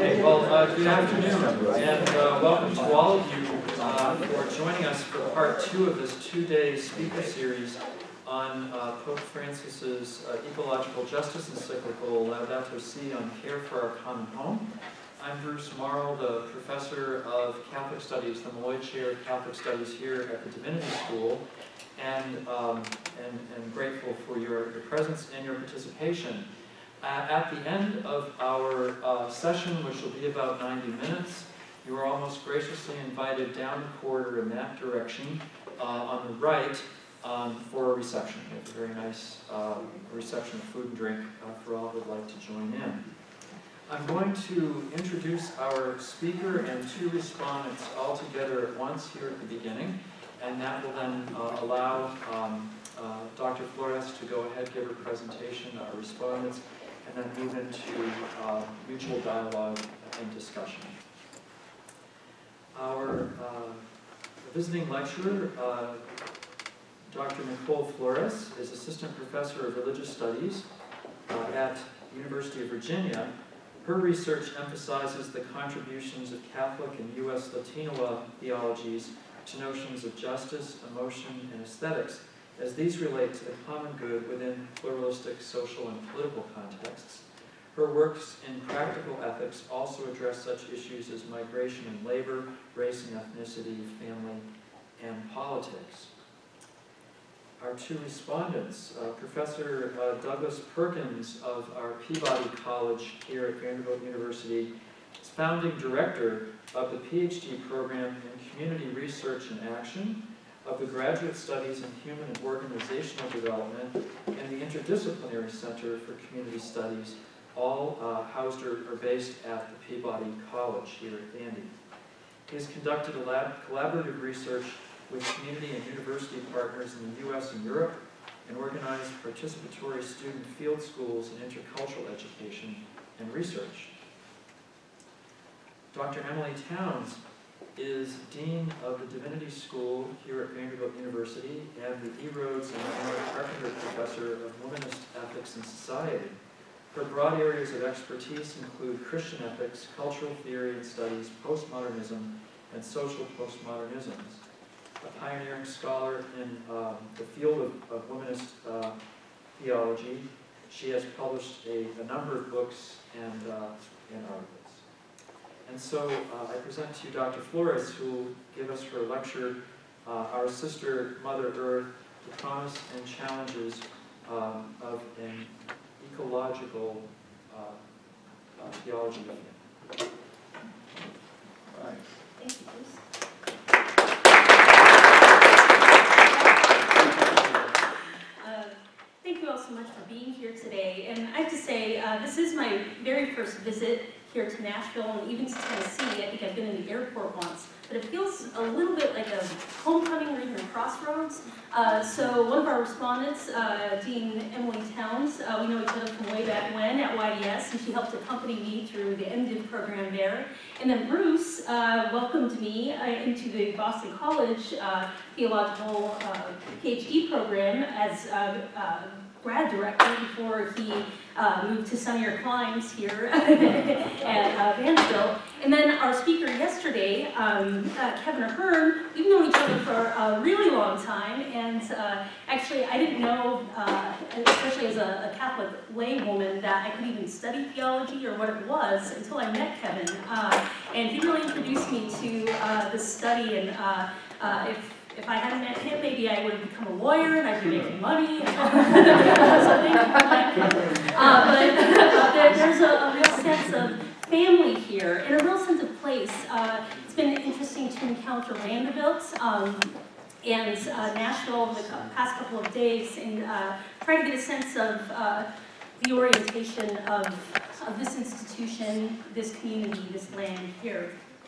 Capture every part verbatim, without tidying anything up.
Okay, well, uh, good afternoon, and uh, welcome to all of you uh, who are joining us for part two of this two-day speaker series on uh, Pope Francis's uh, Ecological Justice Encyclical, Laudato Si, on care for our common home. I'm Bruce Marl, the professor of Catholic Studies, the Malloy Chair of Catholic Studies here at the Divinity School, and, um, and, and grateful for your, your presence and your participation. Uh, at the end of our uh, session, which will be about ninety minutes, you are almost graciously invited down the corridor in that direction uh, on the right um, for a reception. We have a very nice uh, reception of food and drink uh, for all who would like to join in. I'm going to introduce our speaker and two respondents all together at once here at the beginning, and that will then uh, allow um, uh, Doctor Flores to go ahead, give her presentation, our respondents, and then move into uh, mutual dialogue and discussion. Our uh, visiting lecturer, uh, Doctor Nichole Flores, is Assistant Professor of Religious Studies uh, at the University of Virginia. Her research emphasizes the contributions of Catholic and U S Latino theologies to notions of justice, emotion, and aesthetics, as these relate to the common good within pluralistic social and political contexts. Her works in practical ethics also address such issues as migration and labor, race and ethnicity, family, and politics. Our two respondents, uh, Professor uh, Douglas Perkins of our Peabody College here at Vanderbilt University, is founding director of the P H D program in Community Research and Action, of the Graduate Studies in Human and Organizational Development, and the Interdisciplinary Center for Community Studies, all uh, housed or, or based at the Peabody College here at Vandy. He has conducted a lab collaborative research with community and university partners in the U S and Europe, and organized participatory student field schools in intercultural education and research. Doctor Emily Towns is Dean of the Divinity School here at Vanderbilt University and the E. Rhodes and Mary Carpenter Professor of Womanist Ethics and Society. Her broad areas of expertise include Christian ethics, cultural theory and studies, postmodernism, and social postmodernisms. A pioneering scholar in um, the field of, of womanist uh, theology, she has published a, a number of books and, uh, and articles. And so uh, I present to you Doctor Flores, who will give us her lecture, uh, Our Sister Mother Earth, the Promise and Challenges um, of an Ecological uh, uh, Theology. All right. Thank you, Bruce. Uh, thank you all so much for being here today. And I have to say, uh, this is my very first visit here to Nashville and even to Tennessee. I think I've been in the airport once, but it feels a little bit like a homecoming or even a crossroads. Uh, so one of our respondents, uh, Dean Emily Towns, uh, we know each other from way back when at Y D S, and she helped accompany me through the M Div program there. And then Bruce uh, welcomed me uh, into the Boston College uh, Theological uh, P H D program as uh, uh, grad director before he uh, moved to sunnier climes here at uh, Vanderbilt. And then our speaker yesterday, um, uh, Kevin Ahern, we've known each other for a really long time, and uh, actually I didn't know, uh, especially as a, a Catholic laywoman, that I could even study theology or what it was until I met Kevin. Uh, and he really introduced me to uh, this study, and uh, uh, if If I hadn't met him, maybe I would have become a lawyer and I'd be making money. So thank you for that. Uh, but uh, there, there's a, a real sense of family here and a real sense of place. Uh, it's been interesting to encounter Vanderbilt um, and uh, Nashville over the past couple of days and uh, try to get a sense of uh, the orientation of, of this institution, this community, this land here.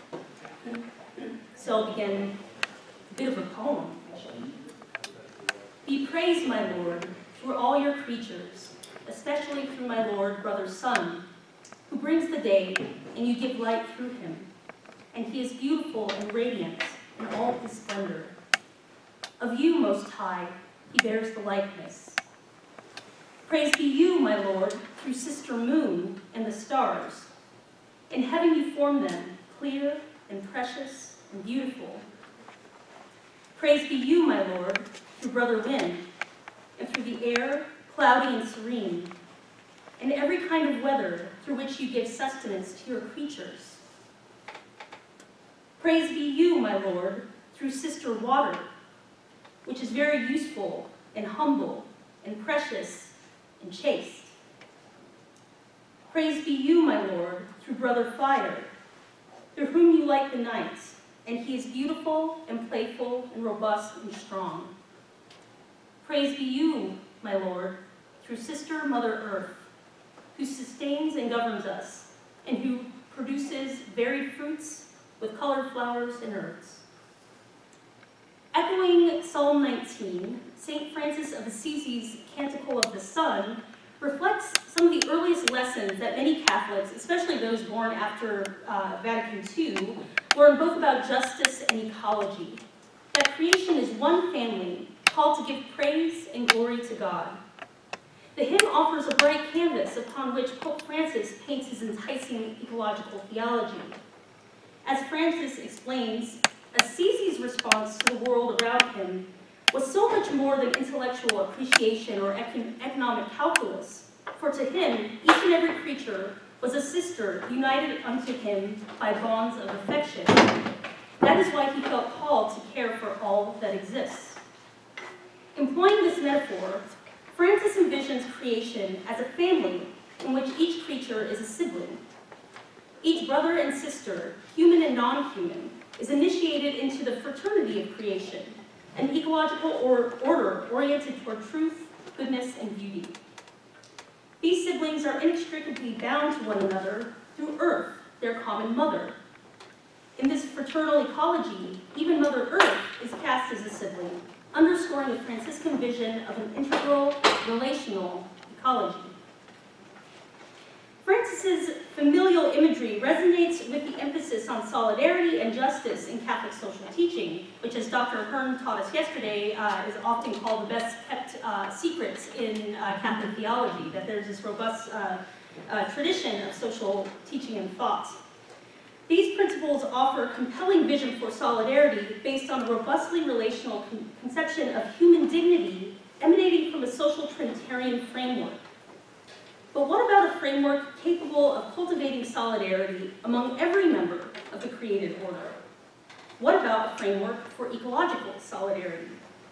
So I'll begin. Bit of a poem, actually. Be praised, my Lord, through all your creatures, especially through my Lord, brother Sun, who brings the day, and you give light through him. And he is beautiful and radiant in all his splendor. Of you, Most High, he bears the likeness. Praise be you, my Lord, through sister moon and the stars, In heaven you formed them, clear and precious and beautiful. Praise be you, my Lord, through brother wind, and through the air, cloudy and serene, and every kind of weather through which you give sustenance to your creatures. Praise be you, my Lord, through sister water, which is very useful and humble and precious and chaste. Praise be you, my Lord, through brother fire, through whom you light the night, and he is beautiful and playful and robust and strong. Praise be you, my Lord, through sister mother earth, who sustains and governs us, and who produces varied fruits with colored flowers and herbs. Echoing Psalm nineteen, Saint Francis of Assisi's Canticle of the Sun reflects some of the earliest lessons that many Catholics, especially those born after uh, Vatican two, learned both about justice and ecology. That creation is one family called to give praise and glory to God. The hymn offers a bright canvas upon which Pope Francis paints his enticing ecological theology. As Francis explains, Assisi's response to the world around him was so much more than intellectual appreciation or econ economic calculus, for to him, each and every creature was a sister united unto him by bonds of affection. That is why he felt called to care for all that exists. Employing this metaphor, Francis envisions creation as a family in which each creature is a sibling. Each brother and sister, human and non-human, is initiated into the fraternity of creation, an ecological or order oriented toward truth, goodness, and beauty. These siblings are inextricably bound to one another through Earth, their common mother. In this fraternal ecology, even Mother Earth is cast as a sibling, underscoring the Franciscan vision of an integral, relational ecology. Francis's familial imagery resonates with the emphasis on solidarity and justice in Catholic social teaching, which, as Doctor Hearn taught us yesterday, uh, is often called the best kept uh, secrets in uh, Catholic theology, that there's this robust uh, uh, tradition of social teaching and thought. These principles offer a compelling vision for solidarity based on a robustly relational con conception of human dignity emanating from a social Trinitarian framework. But what about a framework capable of cultivating solidarity among every member of the created order? What about a framework for ecological solidarity?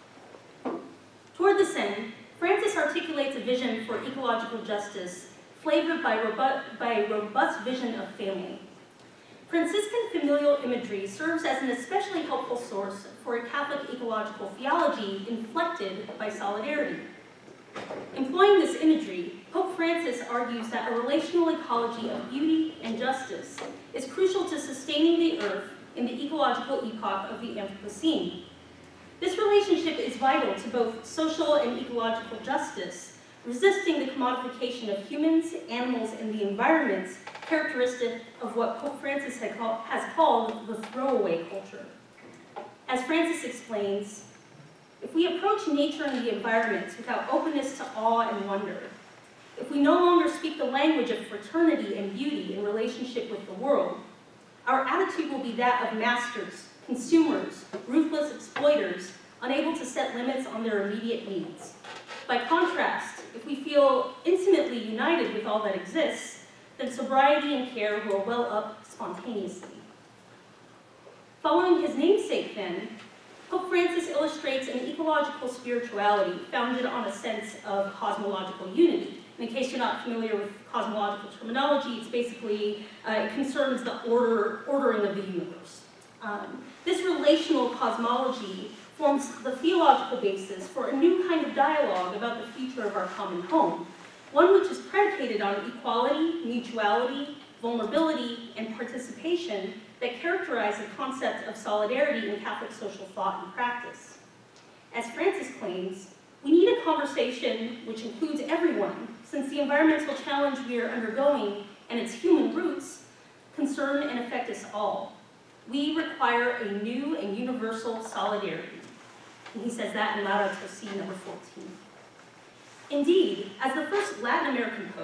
Toward this end, Francis articulates a vision for ecological justice flavored by, robu by a robust vision of family. Franciscan familial imagery serves as an especially helpful source for a Catholic ecological theology inflected by solidarity. Employing this imagery, Pope Francis argues that a relational ecology of beauty and justice is crucial to sustaining the Earth in the ecological epoch of the Anthropocene. This relationship is vital to both social and ecological justice, resisting the commodification of humans, animals, and the environment characteristic of what Pope Francis had call, has called the throwaway culture. As Francis explains, if we approach nature and the environment without openness to awe and wonder, if we no longer speak the language of fraternity and beauty in relationship with the world, our attitude will be that of masters, consumers, ruthless exploiters, unable to set limits on their immediate needs. By contrast, if we feel intimately united with all that exists, then sobriety and care will well up spontaneously. Following his namesake, then, Pope Francis illustrates an ecological spirituality founded on a sense of cosmological unity. In case you're not familiar with cosmological terminology, it's basically, uh, it concerns the order, ordering of the universe. Um, this relational cosmology forms the theological basis for a new kind of dialogue about the future of our common home, one which is predicated on equality, mutuality, vulnerability, and participation that characterize the concept of solidarity in Catholic social thought and practice. As Francis claims, we need a conversation which includes everyone, since the environmental challenge we are undergoing and its human roots concern and affect us all. We require a new and universal solidarity. And he says that in Laudato Si, number fourteen. Indeed, as the first Latin American pope,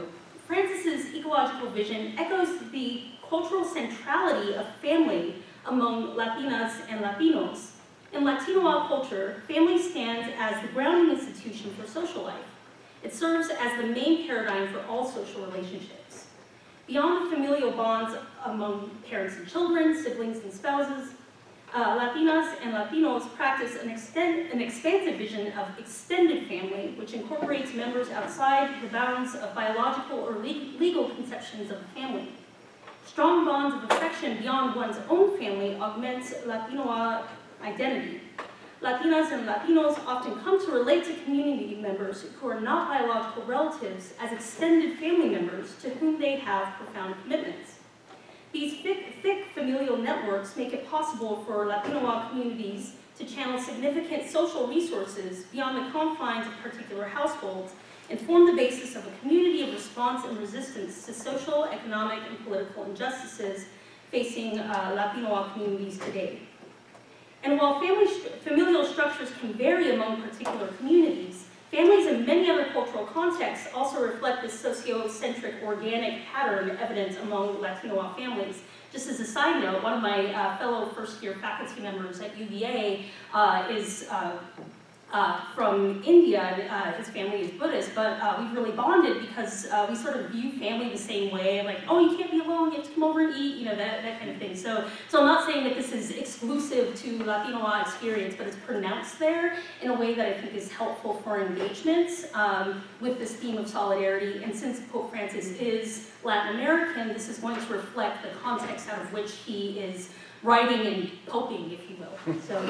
Francis's ecological vision echoes the cultural centrality of family among Latinas and Latinos. In Latino culture, family stands as the grounding institution for social life. It serves as the main paradigm for all social relationships. Beyond the familial bonds among parents and children, siblings and spouses, uh, Latinas and Latinos practice an, extend, an expansive vision of extended family, which incorporates members outside the bounds of biological or le legal conceptions of the family. Strong bonds of affection beyond one's own family augments Latino identity. Latinas and Latinos often come to relate to community members who are not biological relatives as extended family members to whom they have profound commitments. These thick, thick familial networks make it possible for Latino communities to channel significant social resources beyond the confines of particular households and form the basis of a community of response and resistance to social, economic, and political injustices facing uh, Latino communities today. And while family st familial structures can vary among particular communities, families in many other cultural contexts also reflect this sociocentric organic pattern evident among Latino families. Just as a side note, one of my uh, fellow first-year faculty members at U V A uh, is uh, uh, from India, and uh, his family is Buddhist, but uh, we've really bonded because uh, we sort of view family the same way, like, oh, you can't be alone, you have to come over and eat, you know, that, that kind of thing. So, so I'm not saying that this is exclusive to Latino experience, but it's pronounced there in a way that I think is helpful for engagement um, with this theme of solidarity. And since Pope Francis is Latin American, this is going to reflect the context out of which he is writing and poping, if you will. So,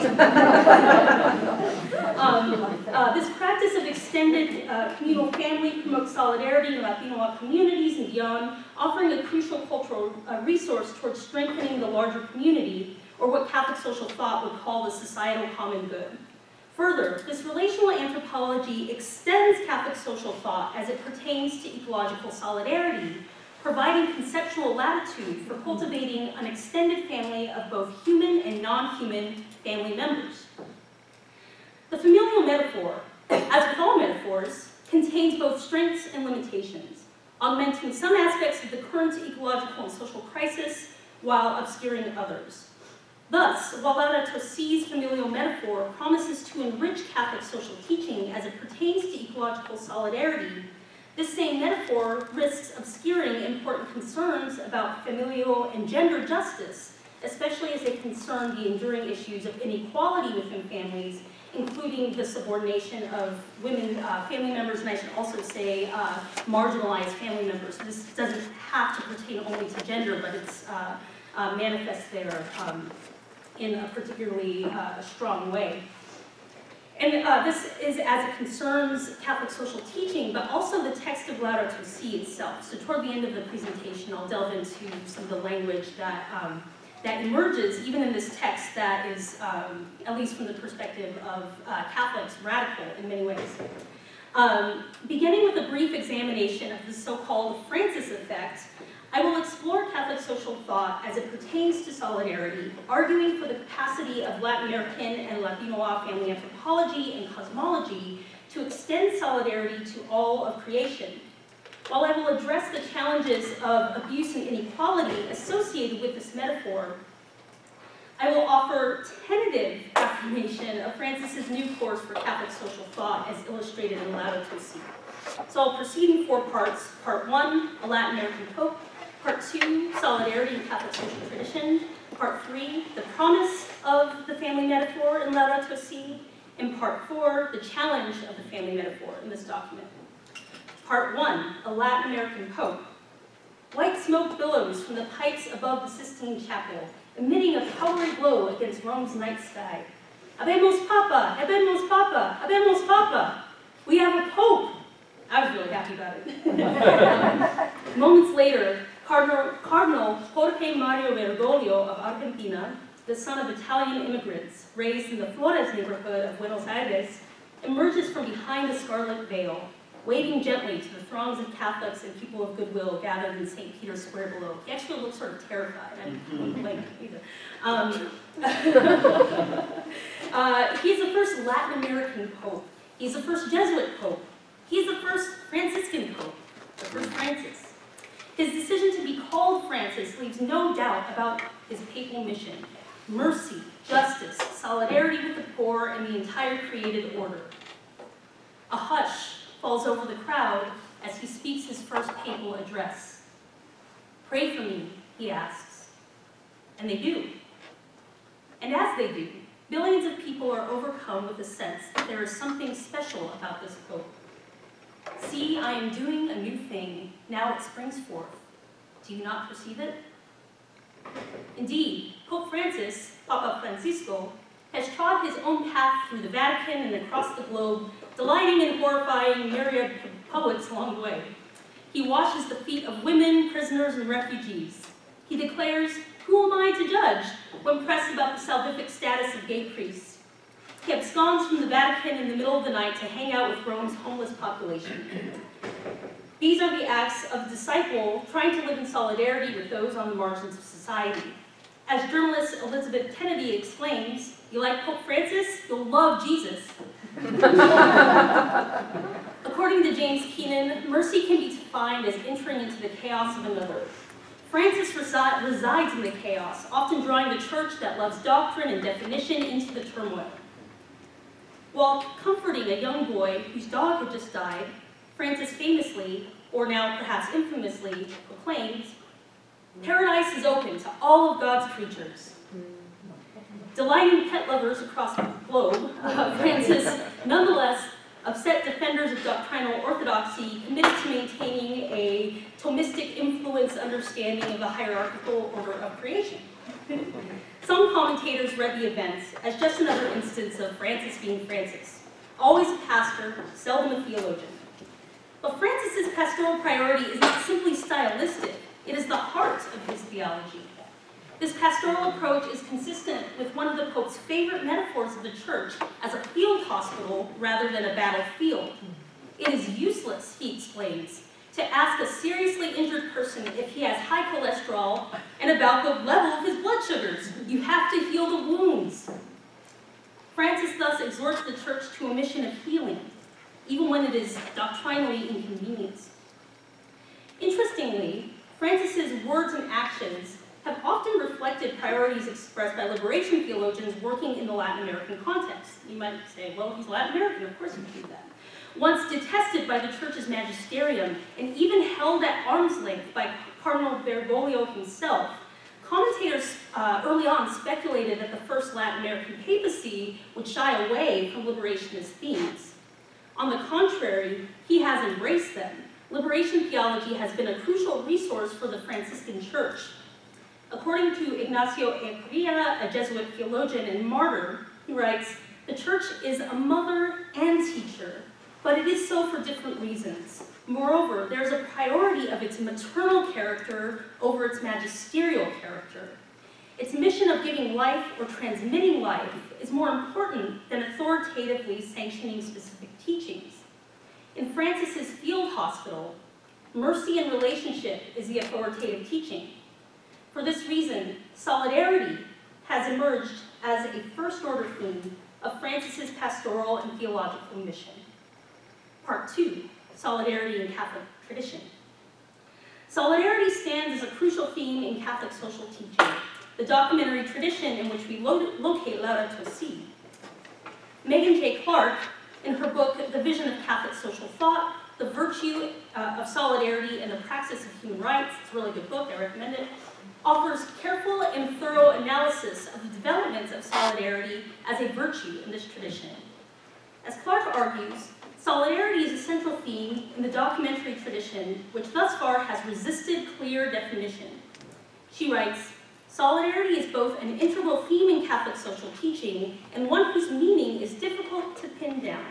um, uh, this practice of extended uh, communal family promotes solidarity in Latino communities and beyond, offering a crucial cultural uh, resource towards strengthening the larger community, or what Catholic social thought would call the societal common good. Further, this relational anthropology extends Catholic social thought as it pertains to ecological solidarity, providing conceptual latitude for cultivating an extended family of both human and non-human family members. The familial metaphor, as with all metaphors, contains both strengths and limitations, augmenting some aspects of the current ecological and social crisis while obscuring others. Thus, while Laudato Si's familial metaphor promises to enrich Catholic social teaching as it pertains to ecological solidarity, this same metaphor risks obscuring important concerns about familial and gender justice, especially as they concern the enduring issues of inequality within families, including the subordination of women uh, family members, and I should also say uh, marginalized family members. This doesn't have to pertain only to gender, but it's uh, uh, manifest there um, in a particularly uh, strong way. And uh, this is as it concerns Catholic social teaching, but also the text of Laudato Si itself. So toward the end of the presentation, I'll delve into some of the language that, um, that emerges, even in this text that is, um, at least from the perspective of uh, Catholics, radical in many ways. Um, beginning with a brief examination of the so-called Francis effect, I will explore Catholic social thought as it pertains to solidarity, arguing for the capacity of Latin American and Latino family anthropology and cosmology to extend solidarity to all of creation. While I will address the challenges of abuse and inequality associated with this metaphor, I will offer tentative affirmation of Francis's new course for Catholic social thought as illustrated in Laudato Si. So I'll proceed in four parts. Part one, a Latin American Pope. Part two, solidarity in Catholic social tradition. Part three, the promise of the family metaphor in Laudato Si. And part four, the challenge of the family metaphor in this document. Part one, a Latin American Pope. White smoke billows from the pipes above the Sistine Chapel, emitting a powdery glow against Rome's night sky. Habemos Papa, habemos Papa, habemos Papa. We have a Pope. I was really happy about it. Moments later, Cardinal, Cardinal Jorge Mario Bergoglio of Argentina, the son of Italian immigrants raised in the Flores neighborhood of Buenos Aires, emerges from behind a scarlet veil, waving gently to the throngs of Catholics and people of goodwill gathered in Saint Peter's Square below. He actually looks sort of terrified. I don't blame him either. Um, uh, he's the first Latin American Pope. He's the first Jesuit Pope. He's the first Franciscan Pope, the first Francis. His decision to be called Francis leaves no doubt about his papal mission: mercy, justice, solidarity with the poor, and the entire created order. A hush falls over the crowd as he speaks his first papal address. "Pray for me," he asks. And they do. And as they do, billions of people are overcome with the sense that there is something special about this Pope. "See, I am doing a new thing. Now it springs forth. Do you not perceive it?" Indeed, Pope Francis, Papa Francisco, has trod his own path through the Vatican and across the globe, delighting and horrifying myriad publics along the way. He washes the feet of women, prisoners, and refugees. He declares, "Who am I to judge?" when pressed about the salvific status of gay priests. He absconds from the Vatican in the middle of the night to hang out with Rome's homeless population. These are the acts of a disciple trying to live in solidarity with those on the margins of society. As journalist Elizabeth Kennedy explains, "You like Pope Francis? You'll love Jesus." According to James Keenan, mercy can be defined as entering into the chaos of another. Francis resi resides in the chaos, often drawing the church that loves doctrine and definition into the turmoil. While comforting a young boy whose dog had just died, Francis famously, or now perhaps infamously, proclaims, "Paradise is open to all of God's creatures." Delighting pet lovers across the globe, uh, Francis, nonetheless, upset defenders of doctrinal orthodoxy, committed to maintaining a Thomistic influence understanding of the hierarchical order of creation. Some commentators read the events as just another instance of Francis being Francis, always a pastor, seldom a theologian. But Francis's pastoral priority is not simply stylistic, it is the heart of his theology. This pastoral approach is consistent with one of the Pope's favorite metaphors of the church as a field hospital rather than a battlefield. It is useless, he explains, to ask a seriously injured person if he has high cholesterol and about the level of his blood sugars. You have to heal the wounds. Francis thus exhorts the church to a mission of healing, even when it is doctrinally inconvenienced. Interestingly, Francis's words and actions have often reflected priorities expressed by liberation theologians working in the Latin American context. You might say, well, he's Latin American, of course he can do that. Once detested by the church's magisterium and even held at arm's length by Cardinal Bergoglio himself, commentators uh, early on speculated that the first Latin American papacy would shy away from liberationist themes. On the contrary, he has embraced them. Liberation theology has been a crucial resource for the Franciscan Church. According to Ignacio Echeverria, a Jesuit theologian and martyr, he writes, "The church is a mother and teacher, but it is so for different reasons. Moreover, there is a priority of its maternal character over its magisterial character. Its mission of giving life or transmitting life is more important than authoritatively sanctioning specific teachings. In Francis's field hospital, mercy and relationship is the authoritative teaching. For this reason, solidarity has emerged as a first-order theme of Francis's pastoral and theological mission." Part two, solidarity in Catholic tradition. Solidarity stands as a crucial theme in Catholic social teaching, the documentary tradition in which we lo locate Laudato Si. Megan J. Clark, in her book, The Vision of Catholic Social Thought, The Virtue uh, of Solidarity and the Praxis of Human Rights, it's a really good book, I recommend it, offers careful and thorough analysis of the developments of solidarity as a virtue in this tradition. As Clark argues, solidarity is a central theme in the documentary tradition, which thus far has resisted clear definition. She writes, "Solidarity is both an integral theme in Catholic social teaching and one whose meaning is difficult to pin down."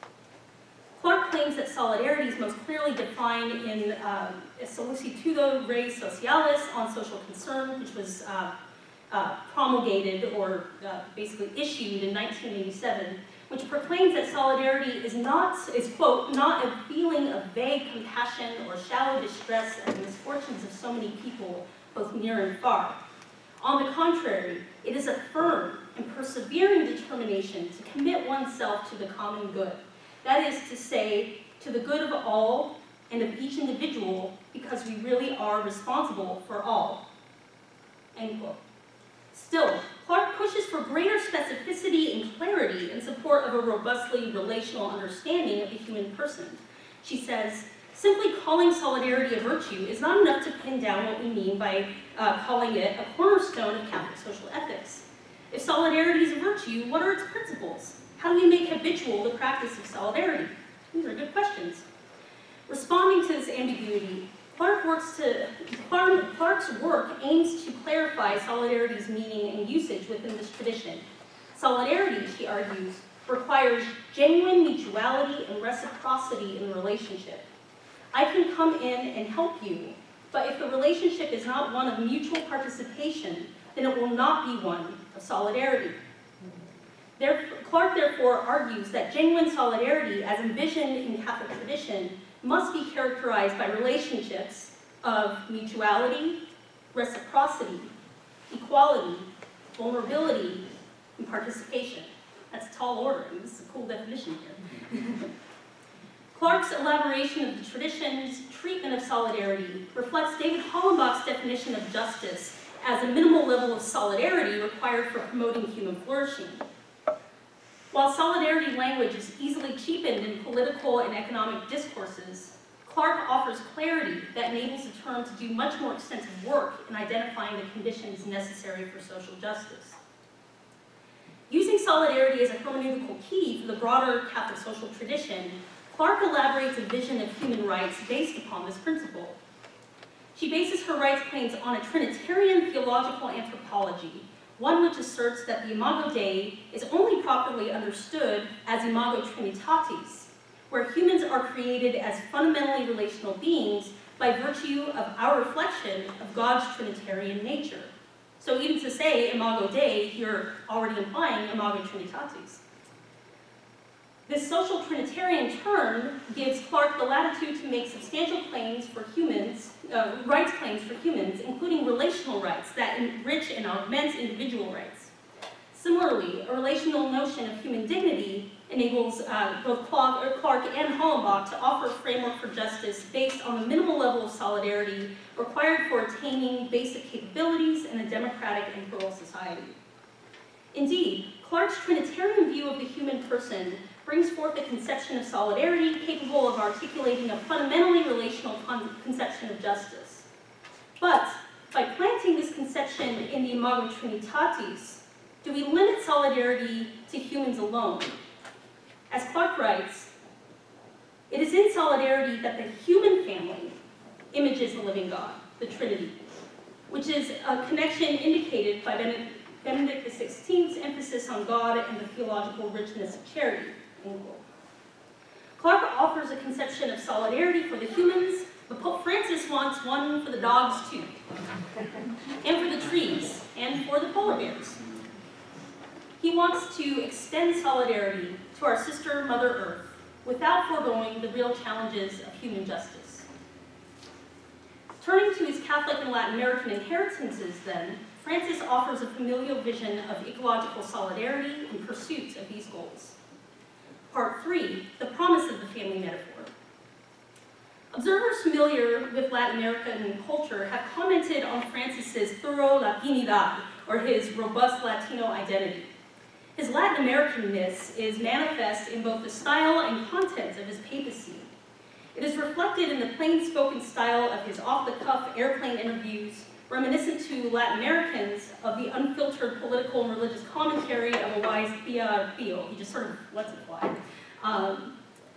Clark claims that solidarity is most clearly defined in um, Solicitudo Rei Socialis on social concern, which was uh, uh, promulgated or uh, basically issued in nineteen eighty-seven, which proclaims that solidarity is not, is quote, not a feeling of vague compassion or shallow distress at the misfortunes of so many people, both near and far. On the contrary, it is a firm and persevering determination to commit oneself to the common good. That is to say, to the good of all, and of each individual because we really are responsible for all. End quote. Still, Clark pushes for greater specificity and clarity in support of a robustly relational understanding of the human person. She says, simply calling solidarity a virtue is not enough to pin down what we mean by uh, calling it a cornerstone of Catholic social ethics. If solidarity is a virtue, what are its principles? How do we make habitual the practice of solidarity? These are good questions. Responding to this ambiguity, Clark works to, Clark, Clark's work aims to clarify solidarity's meaning and usage within this tradition. Solidarity, she argues, requires genuine mutuality and reciprocity in the relationship. I can come in and help you, but if the relationship is not one of mutual participation, then it will not be one of solidarity. There, Clark therefore argues that genuine solidarity, as envisioned in Catholic tradition, must be characterized by relationships of mutuality, reciprocity, equality, vulnerability, and participation. That's tall order, and this is a cool definition here. Clark's elaboration of the tradition's treatment of solidarity reflects David Hollenbach's definition of justice as a minimal level of solidarity required for promoting human flourishing. While solidarity language is easily cheapened in political and economic discourses, Clark offers clarity that enables the term to do much more extensive work in identifying the conditions necessary for social justice. Using solidarity as a hermeneutical key for the broader Catholic social tradition, Clark elaborates a vision of human rights based upon this principle. She bases her rights claims on a Trinitarian theological anthropology, one which asserts that the Imago Dei is only properly understood as Imago Trinitatis, where humans are created as fundamentally relational beings by virtue of our reflection of God's Trinitarian nature. So even to say Imago Dei, you're already implying Imago Trinitatis. This social Trinitarian turn gives Clark the latitude to make substantial claims for humans, uh, rights claims for humans, including relational rights that enrich and augment individual rights. Similarly, a relational notion of human dignity enables uh, both Clark, Clark and Hollenbach to offer a framework for justice based on the minimal level of solidarity required for attaining basic capabilities in a democratic and plural society. Indeed, Clark's Trinitarian view of the human person brings forth a conception of solidarity capable of articulating a fundamentally relational con conception of justice. But by planting this conception in the Imago Trinitatis, do we limit solidarity to humans alone? As Clark writes, it is in solidarity that the human family images the living God, the Trinity, which is a connection indicated by Benedict Benedict the sixteenth's emphasis on God and the theological richness of charity. Clark offers a conception of solidarity for the humans, but Pope Francis wants one for the dogs too, and for the trees, and for the polar bears. He wants to extend solidarity to our sister Mother Earth without foregoing the real challenges of human justice. Turning to his Catholic and Latin American inheritances then, Francis offers a familial vision of ecological solidarity in pursuit of these goals. Part three, the promise of the family metaphor. Observers familiar with Latin American culture have commented on Francis's thorough Latinidad, or his robust Latino identity. His Latin Americanness is manifest in both the style and content of his papacy. It is reflected in the plain-spoken style of his off-the-cuff airplane interviews, reminiscent to Latin Americans of the unfiltered political and religious commentary of a wise Pia Pio. He just sort of lets it fly. Um,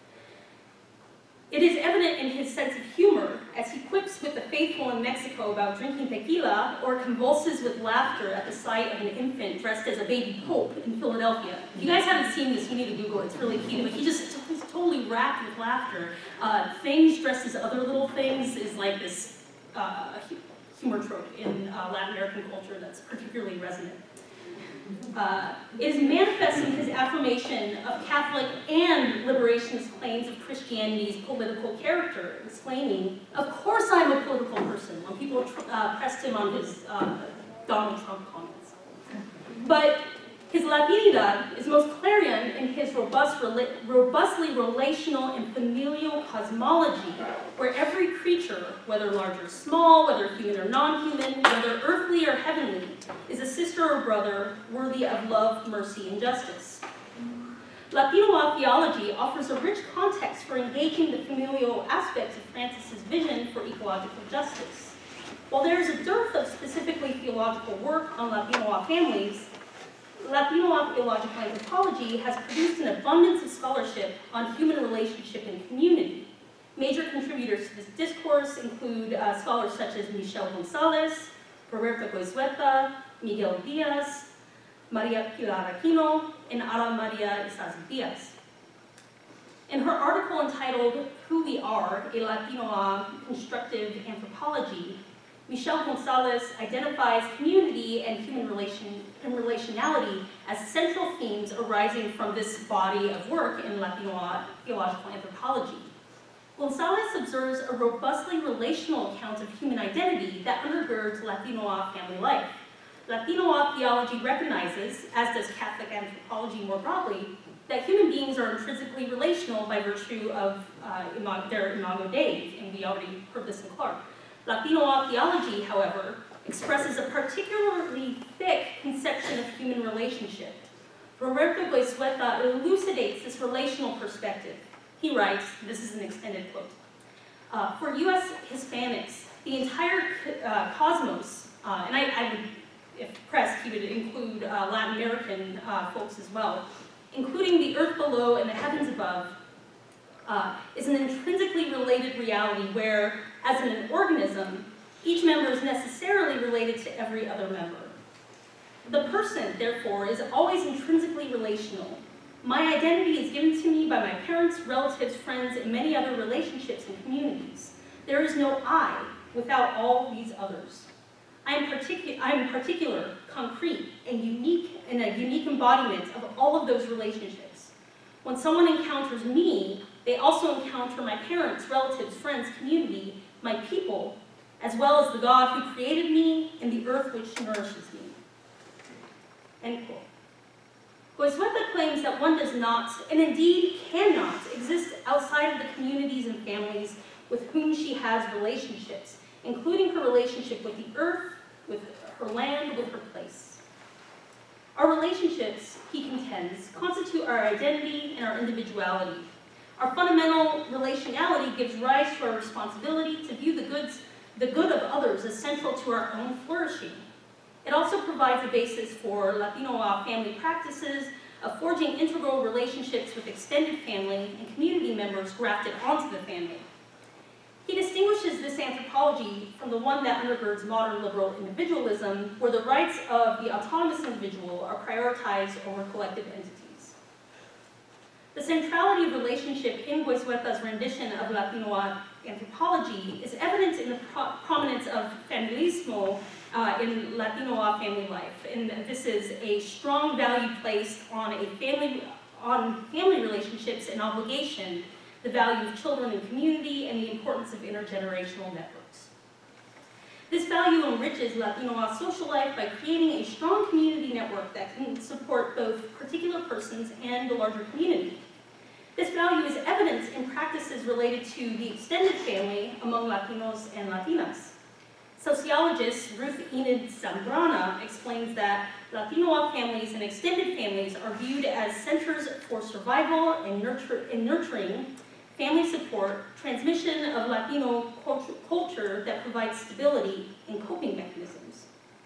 it is evident in his sense of humor as he quips with the faithful in Mexico about drinking tequila, or convulses with laughter at the sight of an infant dressed as a baby pope in Philadelphia. If you guys haven't seen this, you need to Google it. It's really cute. But he just he's totally racked with laughter. Uh, things dressed as other little things is like this uh, humor trope in uh, Latin American culture that's particularly resonant. Uh, it is manifest in his affirmation of Catholic and liberationist claims of Christianity's political character, explaining, of course I'm a political person, when people uh, pressed him on his uh, Donald Trump comments. But His Latinidad is most clarion in his robust, robustly relational and familial cosmology, where every creature, whether large or small, whether human or non-human, whether earthly or heavenly, is a sister or brother worthy of love, mercy, and justice. Latino theology offers a rich context for engaging the familial aspects of Francis's vision for ecological justice. While there is a dearth of specifically theological work on Latino families, Latino theological anthropology has produced an abundance of scholarship on human relationship and community. Major contributors to this discourse include uh, scholars such as Nichole Gonzalez, Roberto Goizueta, Miguel Diaz, Maria Pilar Aquino, and Ara Maria Isazi Diaz. In her article entitled Who We Are, a Latino Constructive Anthropology, Nichole Gonzalez identifies community and human relation and relationality as central themes arising from this body of work in Latino theological anthropology. Gonzalez observes a robustly relational account of human identity that undergirds Latino family life. Latino theology recognizes, as does Catholic anthropology more broadly, that human beings are intrinsically relational by virtue of uh, their imago Dei, and we already heard this in Clark. Latino theology, however, expresses a particularly thick conception of human relationship. Roberto Goizueta elucidates this relational perspective. He writes, this is an extended quote, uh, for U S Hispanics, the entire uh, cosmos, uh, and I, I would, if pressed, he would include uh, Latin American uh, folks as well, including the earth below and the heavens above, uh, is an intrinsically related reality where, as in an organism, each member is necessarily related to every other member. The person, therefore, is always intrinsically relational. My identity is given to me by my parents, relatives, friends, and many other relationships and communities. There is no I without all these others. I am, particu I am particular, concrete, and unique, and a unique embodiment of all of those relationships. When someone encounters me, they also encounter my parents, relatives, friends, community, my people, as well as the God who created me and the earth which nourishes me. End quote. Goizueta claims that one does not, and indeed cannot, exist outside of the communities and families with whom she has relationships, including her relationship with the earth, with her land, with her place. Our relationships, he contends, constitute our identity and our individuality. Our fundamental relationality gives rise to our responsibility to view the goods, the good of others as central to our own flourishing. It also provides a basis for Latino family practices of forging integral relationships with extended family and community members grafted onto the family. He distinguishes this anthropology from the one that undergirds modern liberal individualism, where the rights of the autonomous individual are prioritized over collective entities. The centrality of relationship in Goizueta's rendition of Latino anthropology is evident in the pro prominence of familismo uh, in Latino family life, and this is a strong value placed on a family on family relationships and obligation, the value of children and community, and the importance of intergenerational networks. This value enriches Latino social life by creating a strong community network that can support both particular persons and the larger community. This value is evident in practices related to the extended family among Latinos and Latinas. Sociologist Ruth Enid Zambrana explains that Latino families and extended families are viewed as centers for survival and, nurture, and nurturing family support, transmission of Latino culture, culture that provides stability and coping mechanisms.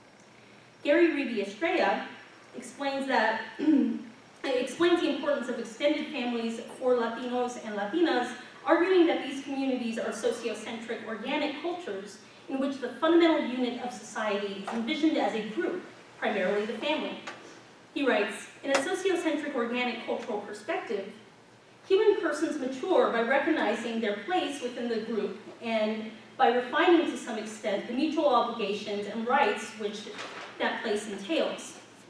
Gary Rebi-Estrella explains that explains the importance of extended families for Latinos and Latinas, arguing that these communities are sociocentric organic cultures in which the fundamental unit of society is envisioned as a group, primarily the family. He writes, in a sociocentric organic cultural perspective, human persons mature by recognizing their place within the group and by refining to some extent the mutual obligations and rights which that place entails.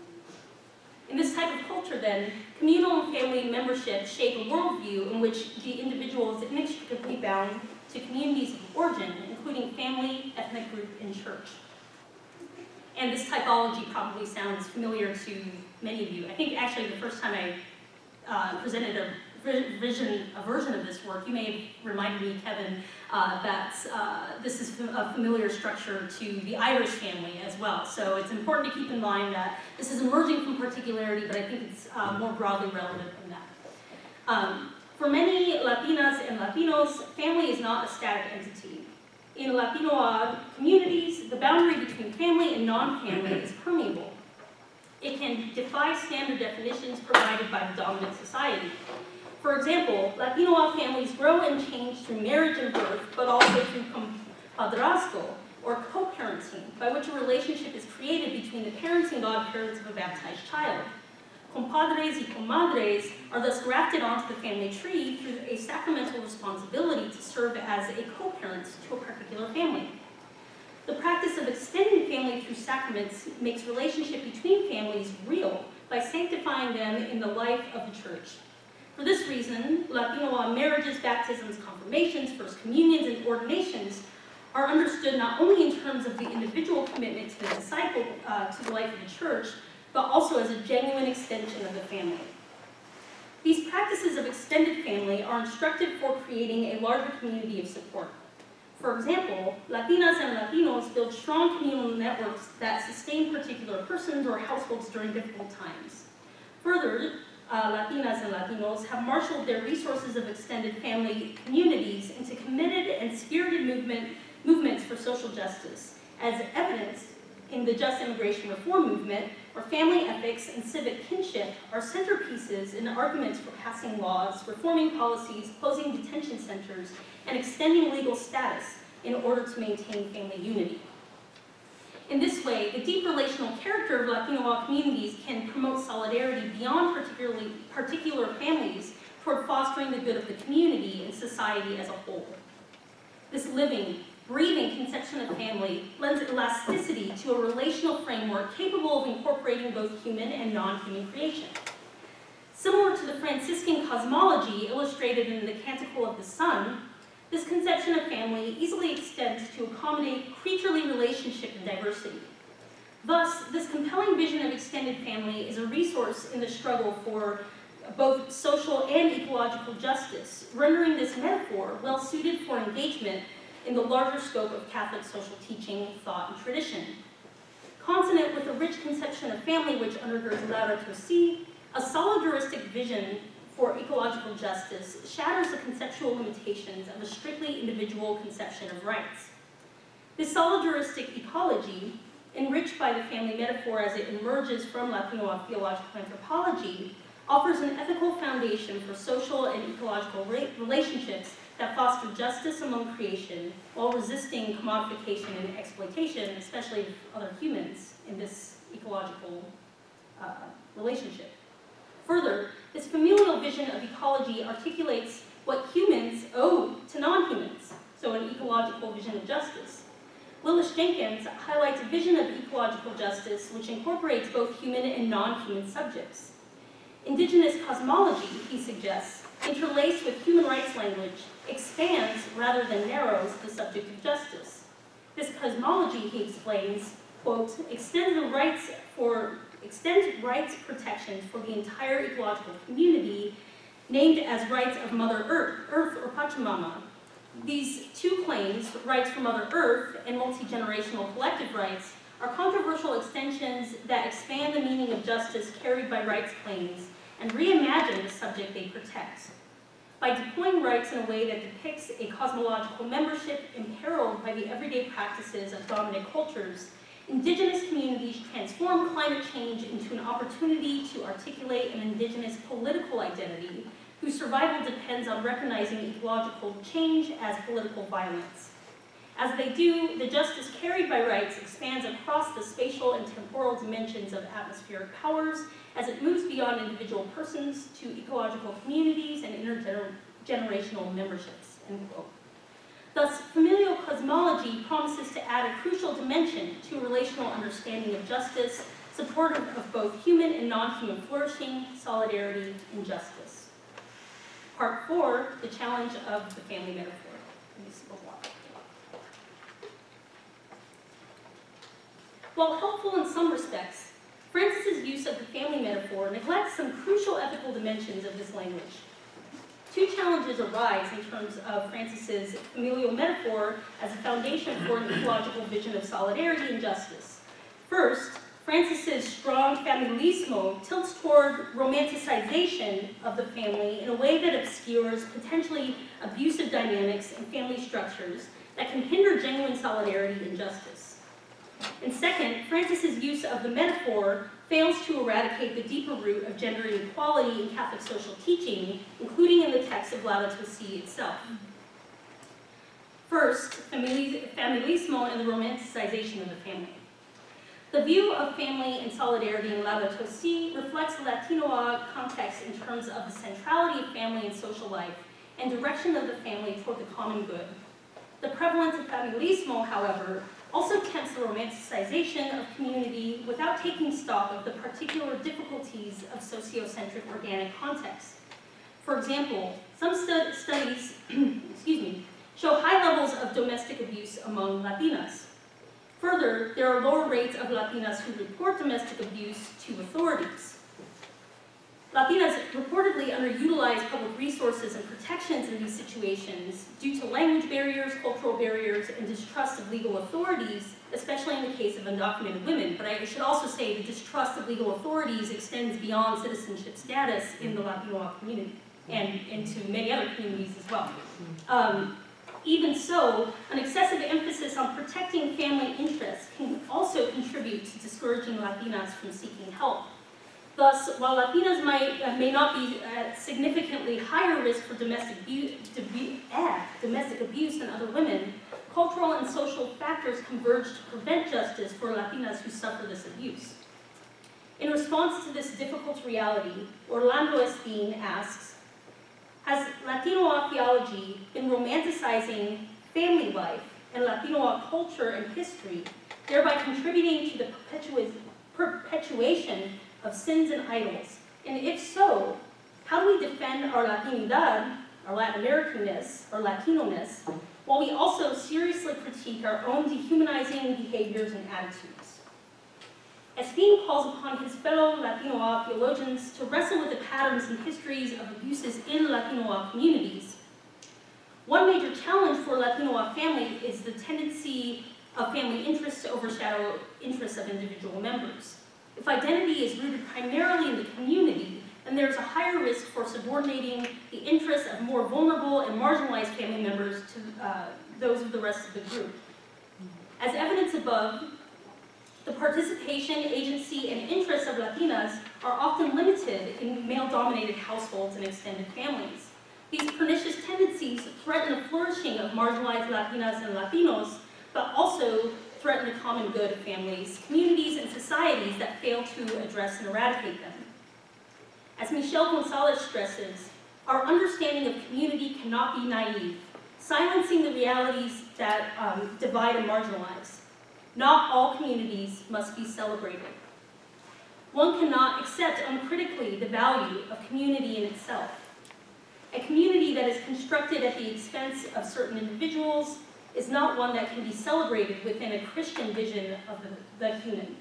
In this type of culture, then, communal and family membership shape a worldview in which the individual is inextricably bound to communities of origin, including family, ethnic group, and church. And this typology probably sounds familiar to many of you. I think actually the first time I uh, presented a vision, a version of this work, you may have reminded me, Kevin, uh, that uh, this is a familiar structure to the Irish family as well. So it's important to keep in mind that this is emerging from particularity, but I think it's uh, more broadly relevant than that. Um, for many Latinas and Latinos, family is not a static entity. In Latino communities, the boundary between family and non-family is permeable. It can defy standard definitions provided by the dominant society. For example, Latino families grow and change through marriage and birth, but also through compadrazgo, or co-parenting, by which a relationship is created between the parents and godparents of a baptized child. Compadres y comadres are thus grafted onto the family tree through a sacramental responsibility to serve as a co-parent to a particular family. The practice of extending family through sacraments makes relationship between families real by sanctifying them in the life of the church. For this reason, Latino marriages, baptisms, confirmations, first communions, and ordinations are understood not only in terms of the individual commitment to the disciple, uh, to the life of the church, but also as a genuine extension of the family. These practices of extended family are instructive for creating a larger community of support. For example, Latinas and Latinos build strong communal networks that sustain particular persons or households during difficult times. Further, uh, Latinas and Latinos have marshaled their resources of extended family communities into committed and spirited movement, movements for social justice, as evidenced in the Just Immigration Reform movement, where family ethics and civic kinship are centerpieces in arguments for passing laws, reforming policies, closing detention centers, and extending legal status in order to maintain family unity. In this way, the deep relational character of Latino communities can promote solidarity beyond particularly particular families toward fostering the good of the community and society as a whole. This living, breathing conception of family lends elasticity to a relational framework capable of incorporating both human and non-human creation. Similar to the Franciscan cosmology illustrated in the Canticle of the Sun, this conception of family easily extends to accommodate creaturely relationship and diversity. Thus, this compelling vision of extended family is a resource in the struggle for both social and ecological justice, rendering this metaphor well suited for engagement in the larger scope of Catholic social teaching, thought, and tradition. Consonant with a rich conception of family which undergirds Laudato Si, a solidaristic vision for ecological justice shatters the conceptual limitations of a strictly individual conception of rights. This solidaristic ecology, enriched by the family metaphor as it emerges from Latino theological anthropology, offers an ethical foundation for social and ecological relationships that foster justice among creation while resisting commodification and exploitation, especially of other humans in this ecological uh, relationship. Further, this familial vision of ecology articulates what humans owe to non-humans, so an ecological vision of justice. Willis Jenkins highlights a vision of ecological justice which incorporates both human and non-human subjects. Indigenous cosmology, he suggests, interlaced with human rights language, expands rather than narrows the subject of justice. This cosmology, he explains, quote, extends the rights for extends rights protections for the entire ecological community, named as rights of Mother Earth, Earth or Pachamama. These two claims, rights for Mother Earth and multi-generational collective rights, are controversial extensions that expand the meaning of justice carried by rights claims and reimagine the subject they protect. By deploying rights in a way that depicts a cosmological membership imperiled by the everyday practices of dominant cultures, indigenous communities transform climate change into an opportunity to articulate an indigenous political identity whose survival depends on recognizing ecological change as political violence. As they do, the justice carried by rights expands across the spatial and temporal dimensions of atmospheric powers as it moves beyond individual persons to ecological communities and intergenerational memberships, end quote. Thus, familial cosmology promises to add a crucial dimension to relational understanding of justice, supportive of both human and non-human flourishing, solidarity, and justice. Part four, the challenge of the family metaphor. While helpful in some respects, Francis's use of the family metaphor neglects some crucial ethical dimensions of this language. Two challenges arise in terms of Francis's familial metaphor as a foundation for an ecological vision of solidarity and justice. First, Francis's strong familismo tilts toward romanticization of the family in a way that obscures potentially abusive dynamics and family structures that can hinder genuine solidarity and justice. And second, Francis's use of the metaphor fails to eradicate the deeper root of gender inequality in Catholic social teaching, including in the text of Laudato Si itself. First, familismo and the romanticization of the family. The view of family and solidarity in Laudato Si reflects the Latino context in terms of the centrality of family and social life and direction of the family toward the common good. The prevalence of familismo, however, also tempts the romanticization of community without taking stock of the particular difficulties of sociocentric organic context. For example, some stu studies excuse me, show high levels of domestic abuse among Latinas. Further, there are lower rates of Latinas who report domestic abuse to authorities. Latinas reportedly underutilize public resources and protections in these situations due to language barriers, cultural barriers, and distrust of legal authorities, especially in the case of undocumented women. But I should also say the distrust of legal authorities extends beyond citizenship status in the Latino community and into many other communities as well. Um, Even so, an excessive emphasis on protecting family interests can also contribute to discouraging Latinas from seeking help. Thus, while Latinas might, uh, may not be at significantly higher risk for domestic, uh, domestic abuse than other women, cultural and social factors converge to prevent justice for Latinas who suffer this abuse. In response to this difficult reality, Orlando Espín asks, has Latino theology been romanticizing family life and Latino culture and history, thereby contributing to the perpetua perpetuation of sins and idols? And if so, how do we defend our Latinidad, our Latin Americanness, or Latino-ness, while we also seriously critique our own dehumanizing behaviors and attitudes? Espín calls upon his fellow Latino theologians to wrestle with the patterns and histories of abuses in Latino communities. One major challenge for Latino family is the tendency of family interests to overshadow interests of individual members. If identity is rooted primarily in the community, then there's a higher risk for subordinating the interests of more vulnerable and marginalized family members to uh, those of the rest of the group. As evidence above, the participation, agency, and interests of Latinas are often limited in male-dominated households and extended families. These pernicious tendencies threaten the flourishing of marginalized Latinas and Latinos, but also threaten the common good of families, communities, and societies that fail to address and eradicate them. As Michelle Gonzalez stresses, our understanding of community cannot be naive, silencing the realities that um, divide and marginalize. Not all communities must be celebrated. One cannot accept uncritically the value of community in itself. A community that is constructed at the expense of certain individuals is not one that can be celebrated within a Christian vision of the, the human.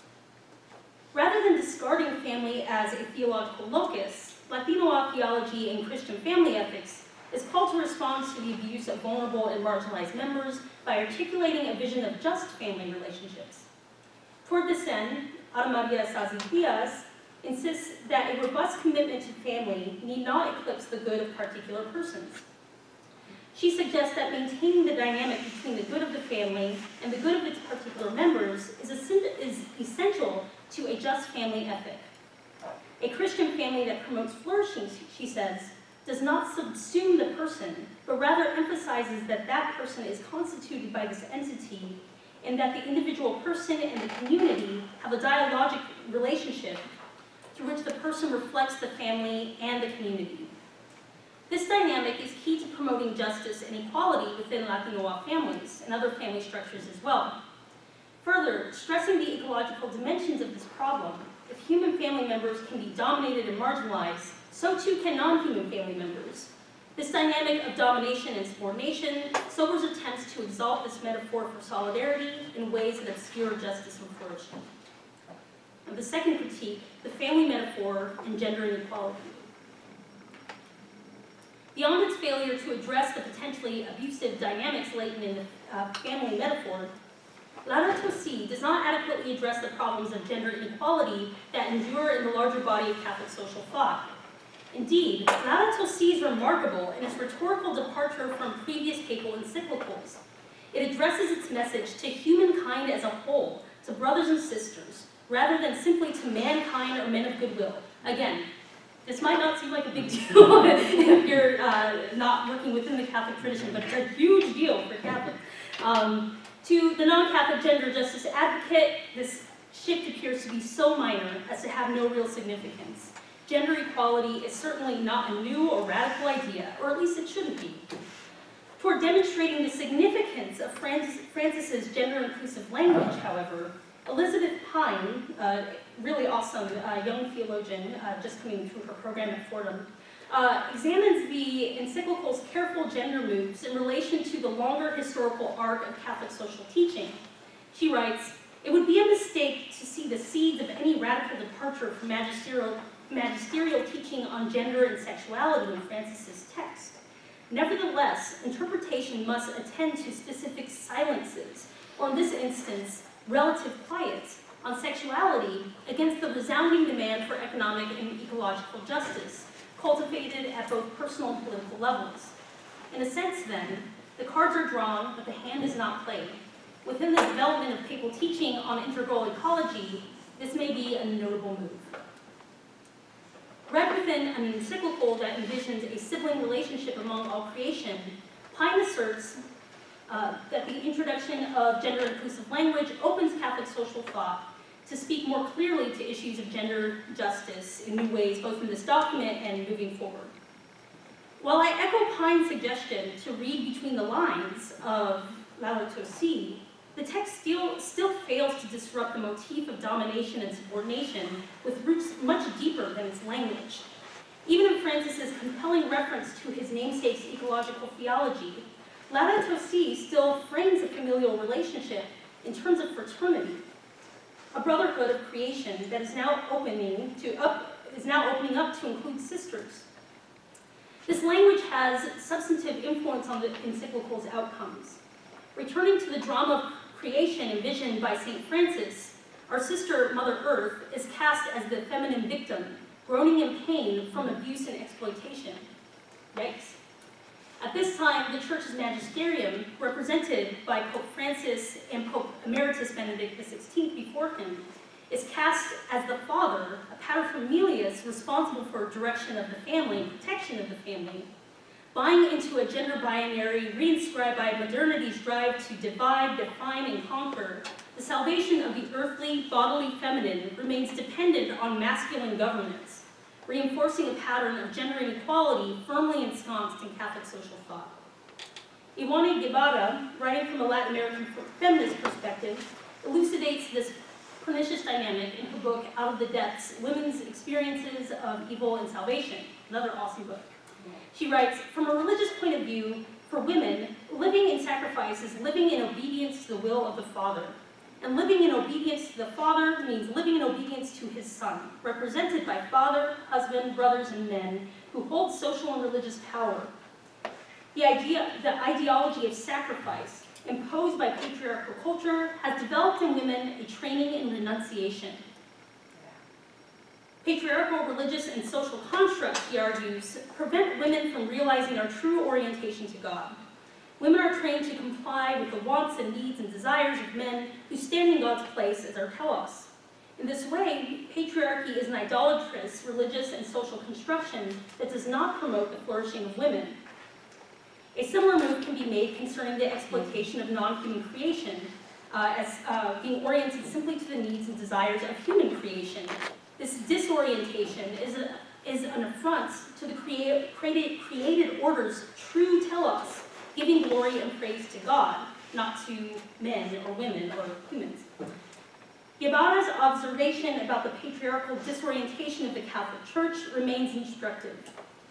Rather than discarding family as a theological locus, Latino theology and Christian family ethics is called to respond to the abuse of vulnerable and marginalized members by articulating a vision of just family relationships. Toward this end, Ana Maria Sazi-Diaz insists that a robust commitment to family need not eclipse the good of particular persons. She suggests that maintaining the dynamic between the good of the family and the good of its particular members is, a, is essential to a just family ethic. A Christian family that promotes flourishing, she says, does not subsume the person, but rather emphasizes that that person is constituted by this entity and that the individual person and the community have a dialogic relationship through which the person reflects the family and the community. This dynamic is key to promoting justice and equality within Latino families and other family structures as well. Further, stressing the ecological dimensions of this problem, if human family members can be dominated and marginalized, so too can non-human family members. This dynamic of domination and subordination sobers attempts to exalt this metaphor for solidarity in ways that obscure justice and flourishing. And the second critique, the family metaphor and gender inequality. Beyond its failure to address the potentially abusive dynamics latent in the uh, family metaphor, Laudato Si does not adequately address the problems of gender inequality that endure in the larger body of Catholic social thought. Indeed, Laudato Si is remarkable in its rhetorical departure from previous papal encyclicals. It addresses its message to humankind as a whole, to brothers and sisters, rather than simply to mankind or men of goodwill. Again, this might not seem like a big deal if you're uh, not working within the Catholic tradition, but it's a huge deal for Catholics. Um, to the non-Catholic gender justice advocate, this shift appears to be so minor as to have no real significance. Gender equality is certainly not a new or radical idea, or at least it shouldn't be. Toward demonstrating the significance of Francis, Francis's gender-inclusive language, however, Elizabeth Pine, a really awesome uh, young theologian uh, just coming through her program at Fordham, uh, examines the encyclical's careful gender moves in relation to the longer historical arc of Catholic social teaching. She writes, "It would be a mistake to see the seeds of any radical departure from magisterial, magisterial teaching on gender and sexuality in Francis's text. Nevertheless, interpretation must attend to specific silences, or in this instance, relative quiet, on sexuality against the resounding demand for economic and ecological justice, cultivated at both personal and political levels. In a sense, then, the cards are drawn, but the hand is not played. Within the development of papal teaching on integral ecology, this may be a notable move." Read within an encyclical that envisions a sibling relationship among all creation, Pine asserts uh, that the introduction of gender-inclusive language opens Catholic social thought to speak more clearly to issues of gender justice in new ways, both in this document and moving forward. While I echo Pine's suggestion to read between the lines of Laudato Si, the text still, still fails to disrupt the motif of domination and subordination with roots much deeper than its language. Even in Francis's compelling reference to his namesake's ecological theology, Laudato Si still frames a familial relationship in terms of fraternity, a brotherhood of creation that is now opening to up, is now opening up to include sisters. This language has substantive influence on the encyclical's outcomes. Returning to the drama of creation envisioned by Saint Francis, our sister, Mother Earth, is cast as the feminine victim, groaning in pain from abuse and exploitation. Yikes. At this time, the Church's magisterium, represented by Pope Francis and Pope Emeritus Benedict the sixteenth before him, is cast as the father, a paterfamilias responsible for direction of the family and protection of the family. Buying into a gender binary reinscribed by modernity's drive to divide, define, and conquer, the salvation of the earthly, bodily feminine remains dependent on masculine governance, reinforcing a pattern of gender inequality firmly ensconced in Catholic social thought. Ivone Guevara, writing from a Latin American feminist perspective, elucidates this pernicious dynamic in her book, Out of the Depths, Women's Experiences of Evil and Salvation, another awesome book. She writes, "From a religious point of view, for women, living in sacrifice is living in obedience to the will of the Father. And living in obedience to the Father means living in obedience to his Son, represented by father, husband, brothers, and men who hold social and religious power. The idea, the ideology of sacrifice imposed by patriarchal culture has developed in women a training in renunciation. Patriarchal religious and social constructs," he argues, "prevent women from realizing our true orientation to God. Women are trained to comply with the wants and needs and desires of men who stand in God's place as our telos. In this way, patriarchy is an idolatrous religious and social construction that does not promote the flourishing of women. A similar move can be made concerning the exploitation of non-human creation uh, as uh, being oriented simply to the needs and desires of human creation. This disorientation is, a, is an affront to the created, created, created order's true telos, giving glory and praise to God, not to men or women or humans." Guevara's observation about the patriarchal disorientation of the Catholic Church remains instructive.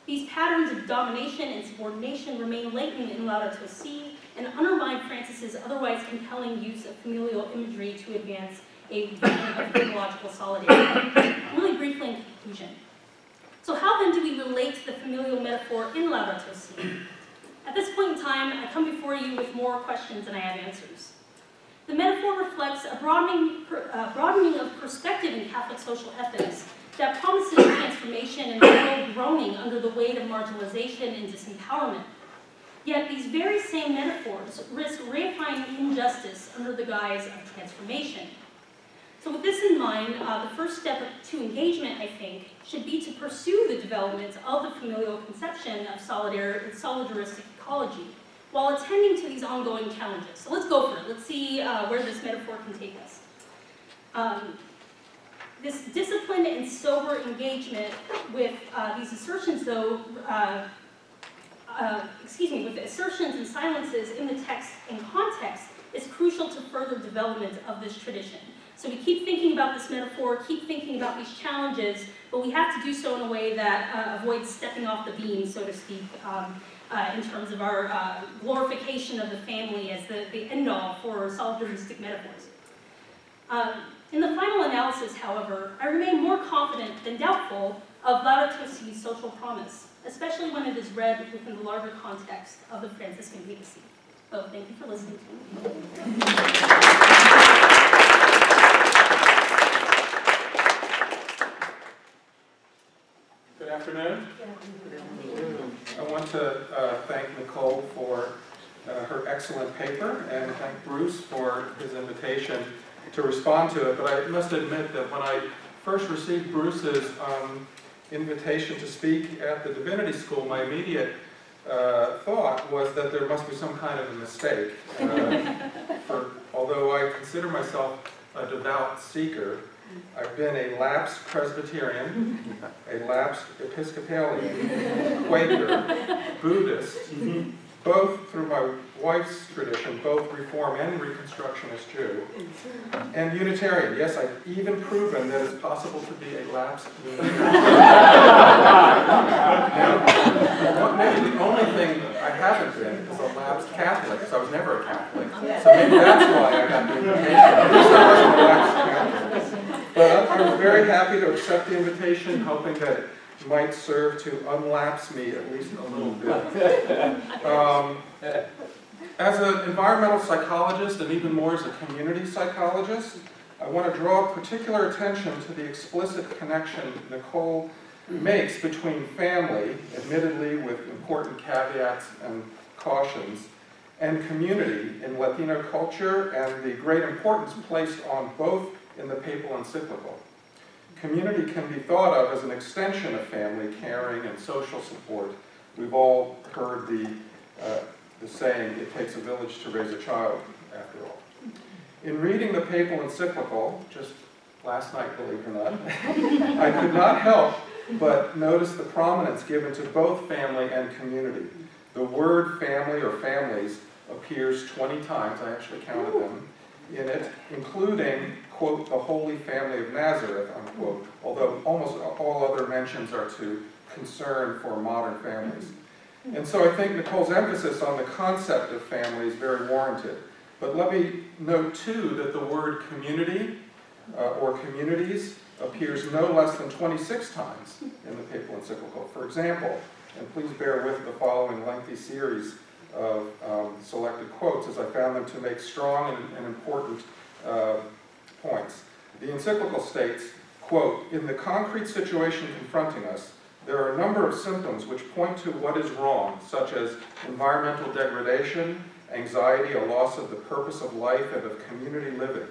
These patterns of domination and subordination remain latent in Laudato Si and undermine Francis's otherwise compelling use of familial imagery to advance a vision of ecological solidarity. Really briefly in conclusion. So how then do we relate to the familial metaphor in Laudato Si? At this point in time, I come before you with more questions than I have answers. The metaphor reflects a broadening, uh, broadening of perspective in Catholic social ethics that promises transformation and moral groaning under the weight of marginalization and disempowerment. Yet these very same metaphors risk reifying injustice under the guise of transformation. So with this in mind, uh, the first step to engagement, I think, should be to pursue the development of the familial conception of solidar solidaristic ecology while attending to these ongoing challenges. So let's go for it. Let's see uh, where this metaphor can take us. Um, this disciplined and sober engagement with uh, these assertions, though, uh, uh, excuse me, with the assertions and silences in the text and context is crucial to further development of this tradition. So we keep thinking about this metaphor, keep thinking about these challenges, but we have to do so in a way that uh, avoids stepping off the beam, so to speak, um, uh, in terms of our uh, glorification of the family as the, the end-all for solidaristic metaphors. Um, in the final analysis, however, I remain more confident than doubtful of Laudato Si's social promise, especially when it is read within the larger context of the Franciscan papacy. So thank you for listening to me. Good afternoon. I want to uh, thank Nichole for uh, her excellent paper and thank Bruce for his invitation to respond to it. But I must admit that when I first received Bruce's um, invitation to speak at the Divinity School, my immediate uh, thought was that there must be some kind of a mistake. Uh, for, although I consider myself a devout seeker, I've been a lapsed Presbyterian, a lapsed Episcopalian, Quaker, Buddhist, both through my wife's tradition, both Reform and Reconstructionist Jew, and Unitarian. Yes, I've even proven that it's possible to be a lapsed Unitarian. Now, maybe the only thing I haven't been is a lapsed Catholic, because I was never a Catholic. So maybe that's why I got the invitation. At least I wasn't a lapsed Catholic. But I was very happy to accept the invitation, hoping that it might serve to unlapse me at least a little bit. Um, as an environmental psychologist, and even more as a community psychologist, I want to draw particular attention to the explicit connection Nichole makes between family, admittedly with important caveats and cautions, and community in Latino culture, and the great importance placed on both in the papal encyclical. Community can be thought of as an extension of family, caring, and social support. We've all heard the, uh, the saying, it takes a village to raise a child, after all. In reading the papal encyclical, just last night, believe it or not, I could not help but notice the prominence given to both family and community. The word family or families appears twenty times, I actually counted them, in it, including, quote, the Holy Family of Nazareth, unquote, although almost all other mentions are to concern for modern families. And so I think Nichole's emphasis on the concept of family is very warranted. But let me note, too, that the word community uh, or communities appears no less than twenty-six times in the papal encyclical. For example, and please bear with the following lengthy series of um, selected quotes, as I found them to make strong and, and important uh, points. The encyclical states, quote, in the concrete situation confronting us, there are a number of symptoms which point to what is wrong, such as environmental degradation, anxiety, a loss of the purpose of life and of community living.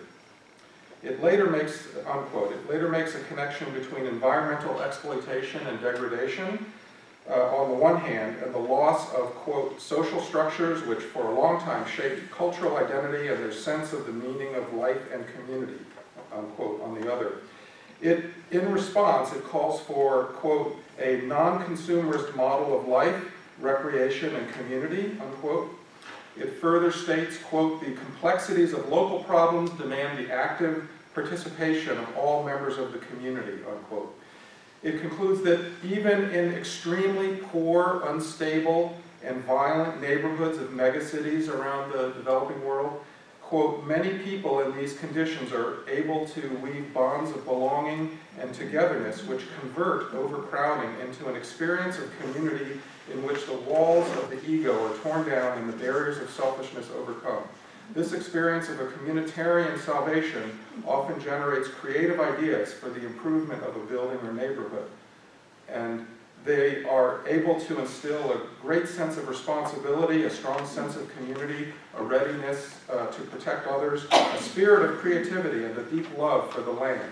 It later makes, unquote, it later makes a connection between environmental exploitation and degradation, Uh, on the one hand, and the loss of, quote, social structures which for a long time shaped cultural identity and their sense of the meaning of life and community, unquote, on the other. It, in response, it calls for, quote, a non-consumerist model of life, recreation, and community, unquote. It further states, quote, the complexities of local problems demand the active participation of all members of the community, unquote. It concludes that even in extremely poor, unstable, and violent neighborhoods of megacities around the developing world, quote, many people in these conditions are able to weave bonds of belonging and togetherness which convert overcrowding into an experience of community in which the walls of the ego are torn down and the barriers of selfishness overcome. This experience of a communitarian salvation often generates creative ideas for the improvement of a building or neighborhood. And they are able to instill a great sense of responsibility, a strong sense of community, a readiness uh, to protect others, a spirit of creativity, and a deep love for the land.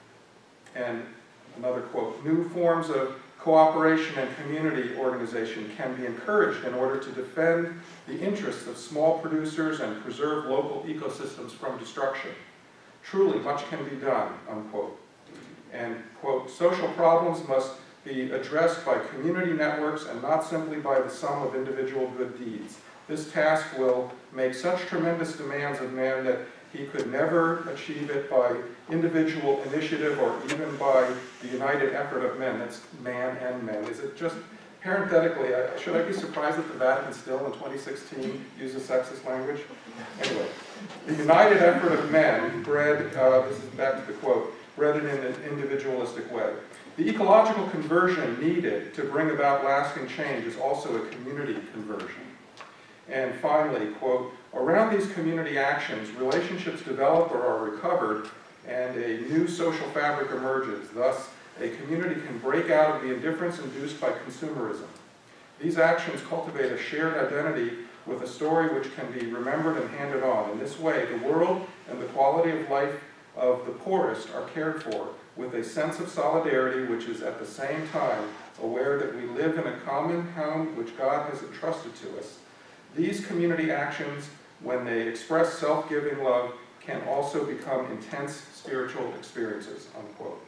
And another quote, new forms of cooperation and community organization can be encouraged in order to defend the interests of small producers and preserve local ecosystems from destruction. Truly, much can be done, unquote. And, quote, social problems must be addressed by community networks and not simply by the sum of individual good deeds. This task will make such tremendous demands of man that he could never achieve it by individual initiative or even by the united effort of men. That's man and men. Is it just, parenthetically, I, should I be surprised that the Vatican still in twenty sixteen uses sexist language? Anyway, the united effort of men bred, uh, this is back to the quote, bred it in an individualistic way. The ecological conversion needed to bring about lasting change is also a community conversion. And finally, quote, around these community actions, relationships develop or are recovered and a new social fabric emerges. Thus, a community can break out of the indifference induced by consumerism. These actions cultivate a shared identity with a story which can be remembered and handed on. In this way, the world and the quality of life of the poorest are cared for with a sense of solidarity which is at the same time aware that we live in a common home which God has entrusted to us. These community actions, when they express self-giving love, can also become intense spiritual experiences, unquote.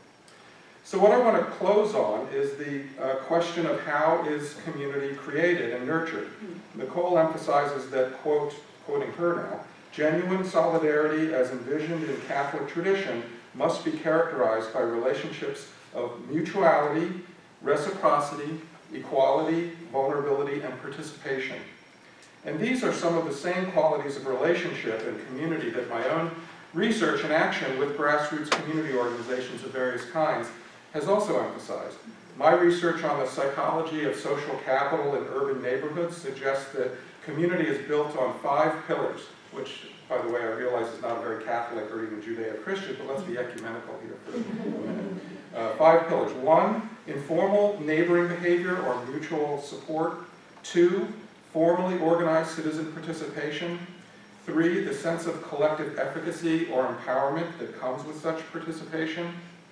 So what I want to close on is the uh, question of how is community created and nurtured. Nichole emphasizes that, quote, quoting her now, genuine solidarity as envisioned in Catholic tradition must be characterized by relationships of mutuality, reciprocity, equality, vulnerability, and participation. And these are some of the same qualities of relationship and community that my own research and action with grassroots community organizations of various kinds has also emphasized. My research on the psychology of social capital in urban neighborhoods suggests that community is built on five pillars, which, by the way, I realize is not very Catholic or even Judeo-Christian, but let's be ecumenical here for a minute. Uh, five pillars. One, informal neighboring behavior or mutual support. Two, formally organized citizen participation. Three, the sense of collective efficacy or empowerment that comes with such participation.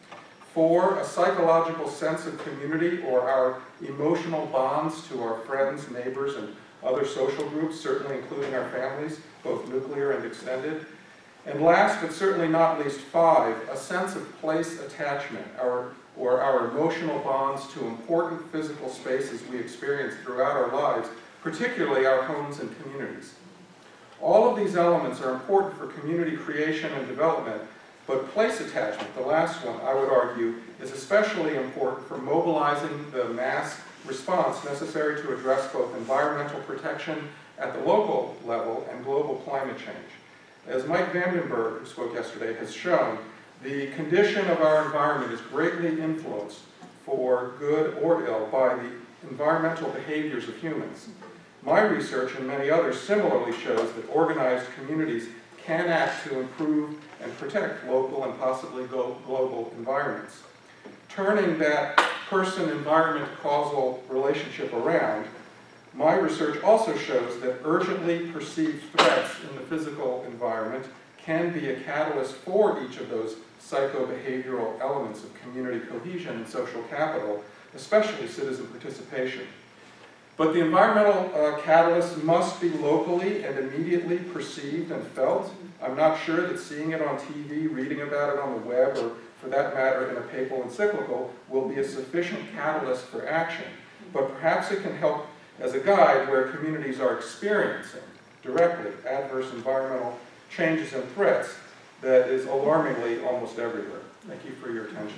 Four, a psychological sense of community or our emotional bonds to our friends, neighbors, and other social groups, certainly including our families, both nuclear and extended. And last, but certainly not least, five, a sense of place attachment, our, or our emotional bonds to important physical spaces we experience throughout our lives, particularly our homes and communities. All of these elements are important for community creation and development, but place attachment, the last one, I would argue, is especially important for mobilizing the mass response necessary to address both environmental protection at the local level and global climate change. As Mike Vanderbilt, who spoke yesterday, has shown, the condition of our environment is greatly influenced, for good or ill, by the environmental behaviors of humans. My research and many others similarly shows that organized communities can act to improve and protect local and possibly global environments. Turning that person-environment causal relationship around, my research also shows that urgently perceived threats in the physical environment can be a catalyst for each of those psycho-behavioral elements of community cohesion and social capital, especially citizen participation. But the environmental uh, catalyst must be locally and immediately perceived and felt. I'm not sure that seeing it on T V, reading about it on the web, or for that matter in a papal encyclical, will be a sufficient catalyst for action. But perhaps it can help as a guide where communities are experiencing directly adverse environmental changes and threats that is alarmingly almost everywhere. Thank you for your attention.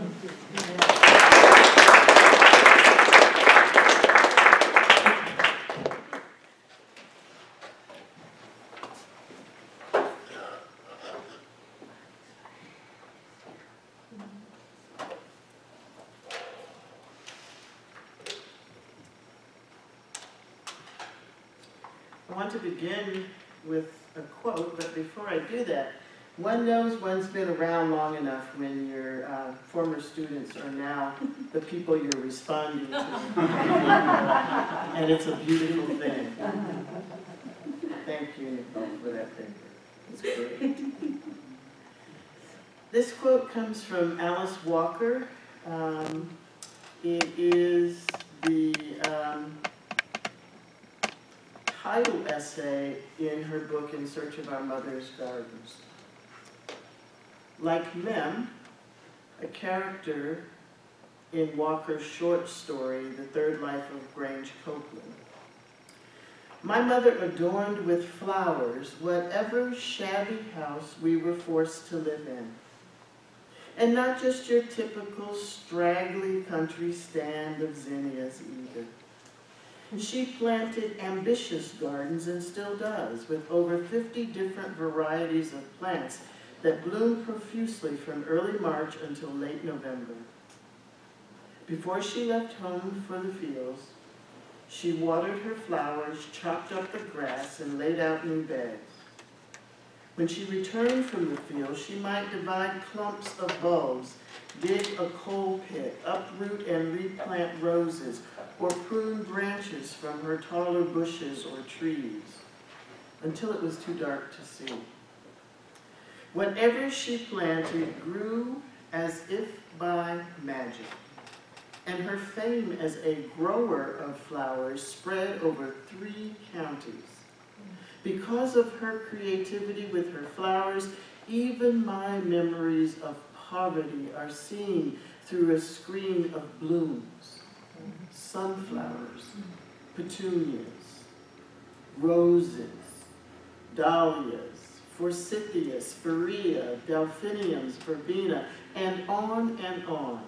I want to begin with a quote, but before I do that, one knows one's been around long enough when your uh, former students are now the people you're responding to. And it's a beautiful thing. Thank you, Nichole, for that paper. It's great. This quote comes from Alice Walker. Um, it is the um, title essay in her book, In Search of Our Mother's Gardens. Like Mem, a character in Walker's short story, The Third Life of Grange Copeland, my mother adorned with flowers whatever shabby house we were forced to live in. And not just your typical straggly country stand of zinnias either. She planted ambitious gardens and still does, with over fifty different varieties of plants that bloom profusely from early March until late November. Before she left home for the fields, she watered her flowers, chopped up the grass, and laid out new beds. When she returned from the field, she might divide clumps of bulbs, dig a coal pit, uproot and replant roses, or prune branches from her taller bushes or trees, until it was too dark to see. Whatever she planted grew as if by magic, and her fame as a grower of flowers spread over three counties. Because of her creativity with her flowers, even my memories of poverty are seen through a screen of blooms. Sunflowers, petunias, roses, dahlias, forsythia, spirea, delphiniums, verbena, and on and on.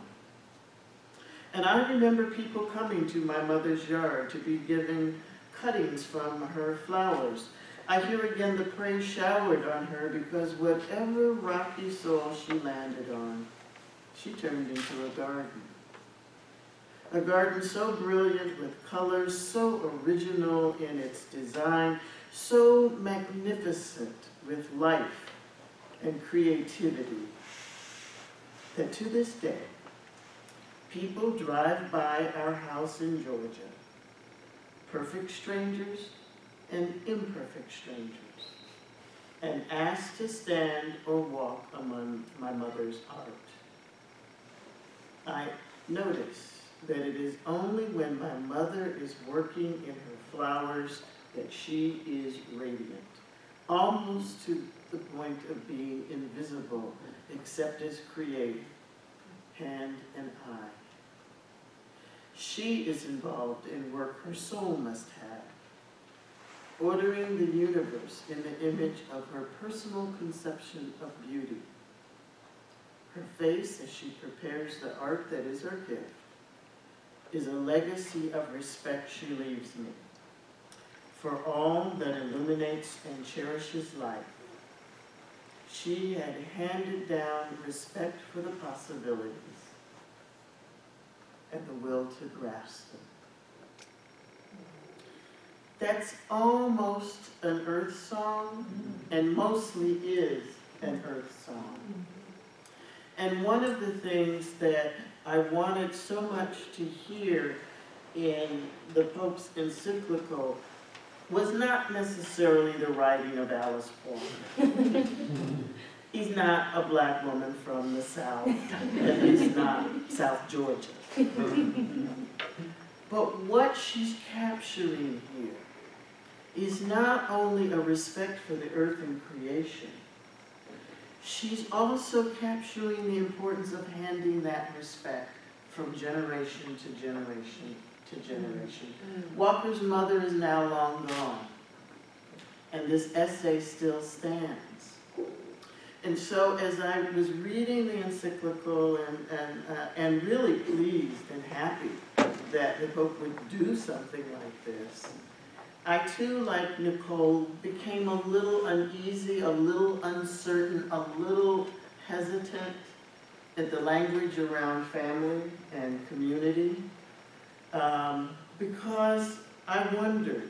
And I remember people coming to my mother's yard to be given cuttings from her flowers. I hear again the praise showered on her because whatever rocky soil she landed on, she turned into a garden. A garden so brilliant with colors, so original in its design, so magnificent with life and creativity, that to this day, people drive by our house in Georgia, perfect strangers and imperfect strangers, and ask to stand or walk among my mother's art. I notice that it is only when my mother is working in her flowers that she is radiant, almost to the point of being invisible, except as creative, hand and eye. She is involved in work her soul must have, ordering the universe in the image of her personal conception of beauty. Her face, as she prepares the art that is her gift, is a legacy of respect she leaves me for all that illuminates and cherishes life. She had handed down respect for the possibilities and the will to grasp them. That's almost an earth song, and mostly is an earth song. And one of the things that I wanted so much to hear in the Pope's Encyclical was not necessarily the writing of Alice Walker. He's not a black woman from the South, at least not South Georgia. But what she's capturing here is not only a respect for the earth and creation, she's also capturing the importance of handing that respect from generation to generation to generation. Walker's mother is now long gone, and this essay still stands. And so as I was reading the encyclical and, and, uh, and really pleased and happy that the Pope would do something like this, I too, like Nichole, became a little uneasy, a little uncertain, a little hesitant at the language around family and community, um, because I wondered,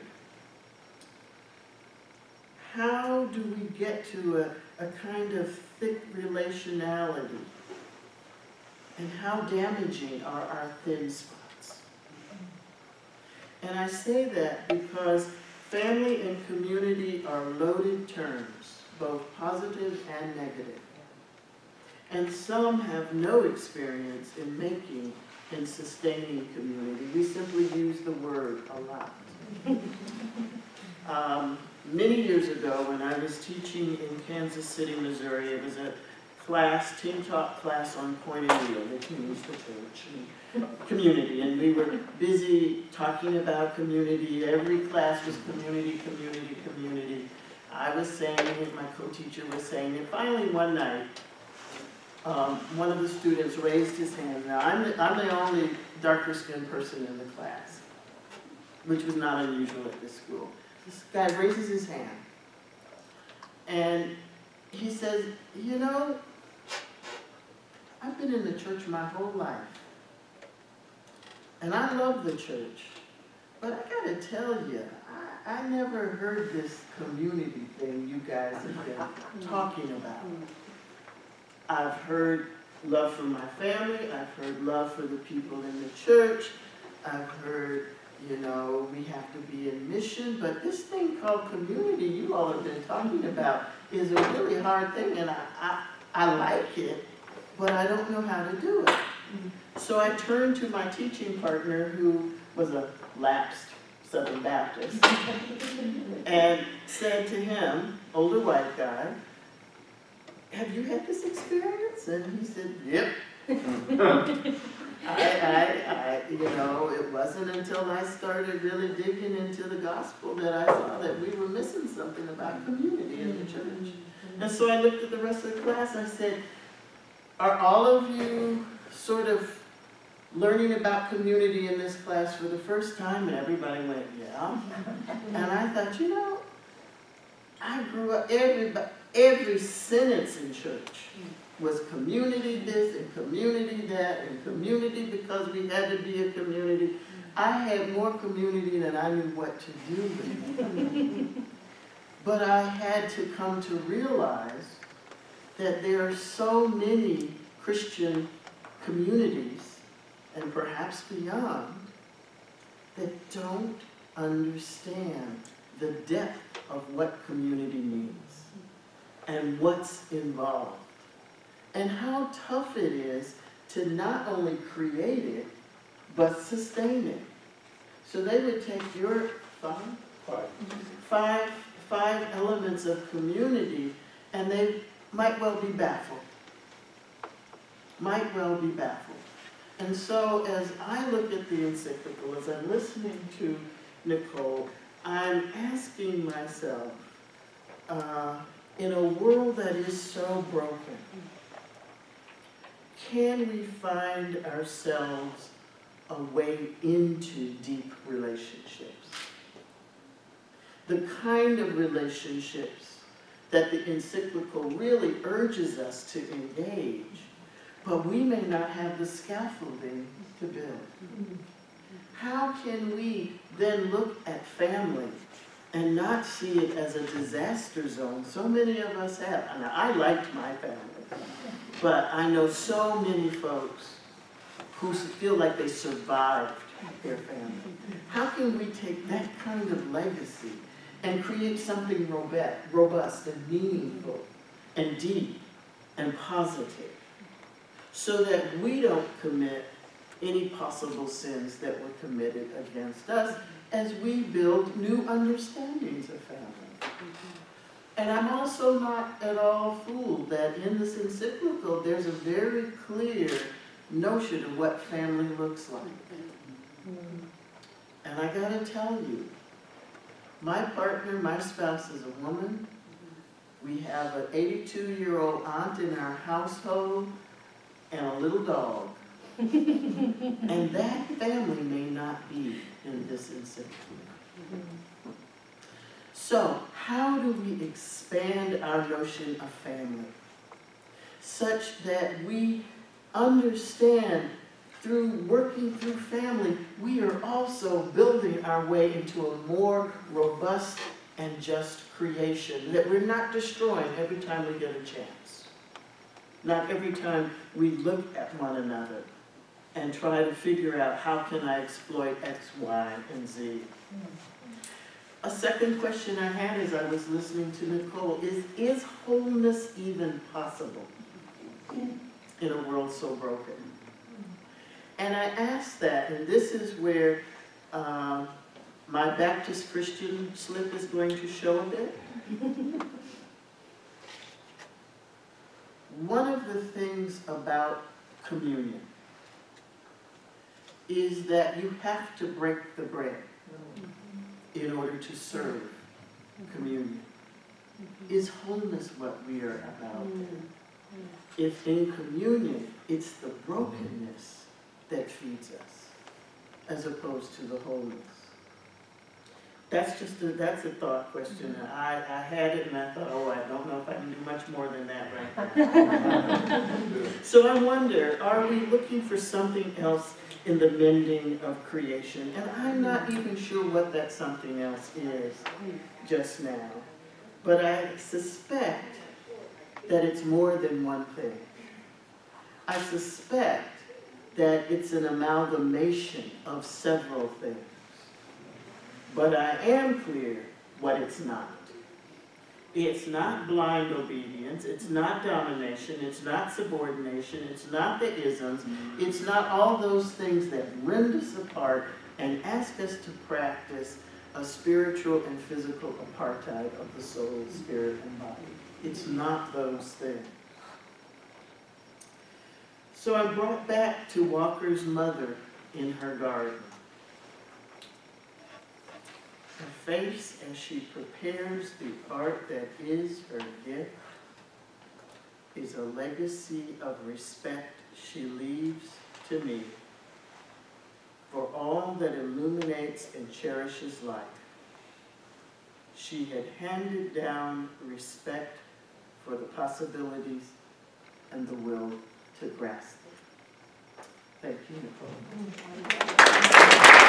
how do we get to a, a kind of thick relationality? And how damaging are our thin spots? And I say that because family and community are loaded terms, both positive and negative. And some have no experience in making and sustaining community. We simply use the word a lot. um, many years ago, when I was teaching in Kansas City, Missouri, it was a class, team taught class on koinonia, which means the church and community. And we were busy talking about community. Every class was community, community, community. I was saying it, my co-teacher was saying it. Finally, one night, um, one of the students raised his hand. Now, I'm the, I'm the only darker-skinned person in the class, which was not unusual at this school. This guy raises his hand, and he says, you know, I've been in the church my whole life, and I love the church, but I gotta tell you, I, I never heard this community thing you guys have been talking about. I've heard love for my family, I've heard love for the people in the church, I've heard, you know, we have to be in mission, but this thing called community you all have been talking about is a really hard thing, and I, I, I like it, but I don't know how to do it. So I turned to my teaching partner, who was a lapsed Southern Baptist, and said to him, older white guy, have you had this experience? And he said, yep. I, I, I, you know, it wasn't until I started really digging into the gospel that I saw that we were missing something about community in the church. And so I looked at the rest of the class, I said, are all of you sort of learning about community in this class for the first time? And everybody went, yeah. And I thought, you know, I grew up, every, every sentence in church was community this and community that and community because we had to be a community. I had more community than I knew what to do with. But I had to come to realize that there are so many Christian communities, and perhaps beyond, that don't understand the depth of what community means and what's involved, and how tough it is to not only create it, but sustain it. So they would take your five, Five. five, five elements of community, and they might well be baffled. Might well be baffled. And so as I look at the encyclical, as I'm listening to Nichole, I'm asking myself, uh, in a world that is so broken, can we find ourselves a way into deep relationships? The kind of relationships that the encyclical really urges us to engage, but we may not have the scaffolding to build. How can we then look at family and not see it as a disaster zone? So many of us have. And I liked my family, but I know so many folks who feel like they survived their family. How can we take that kind of legacy and create something robust and meaningful and deep and positive, so that we don't commit any possible sins that were committed against us as we build new understandings of family? And I'm also not at all fooled that in this encyclical there's a very clear notion of what family looks like. And I gotta tell you, my partner, my spouse is a woman We have an eighty-two-year-old aunt in our household and a little dog. And that family may not be in this encyclical. So, how do we expand our notion of family such that we understand through working through family, we are also building our way into a more robust and just creation that we're not destroying every time we get a chance. Not every time we look at one another and try to figure out how can I exploit X, Y, and Z. A second question I had as I was listening to Nichole is, is wholeness even possible in a world so broken? And I asked that, and this is where uh, my Baptist Christian slip is going to show a bit. One of the things about communion is that you have to break the bread in order to serve communion. Is wholeness what we are about? If in communion, it's the brokenness that feeds us, as opposed to the wholeness. That's just a, that's a thought question. I, I had it and I thought, oh, I don't know if I can do much more than that right now. So I wonder, are we looking for something else in the mending of creation? And I'm not even sure what that something else is just now. But I suspect that it's more than one thing. I suspect that it's an amalgamation of several things. But I am clear what it's not. It's not blind obedience, it's not domination, it's not subordination, it's not the isms, it's not all those things that rend us apart and ask us to practice a spiritual and physical apartheid of the soul, spirit, and body. It's not those things. So I brought back to Walker's mother in her garden. Her face as she prepares the art that is her gift is a legacy of respect she leaves to me for all that illuminates and cherishes life. She had handed down respect for the possibilities and the will to grasp them. Thank you, Nichole.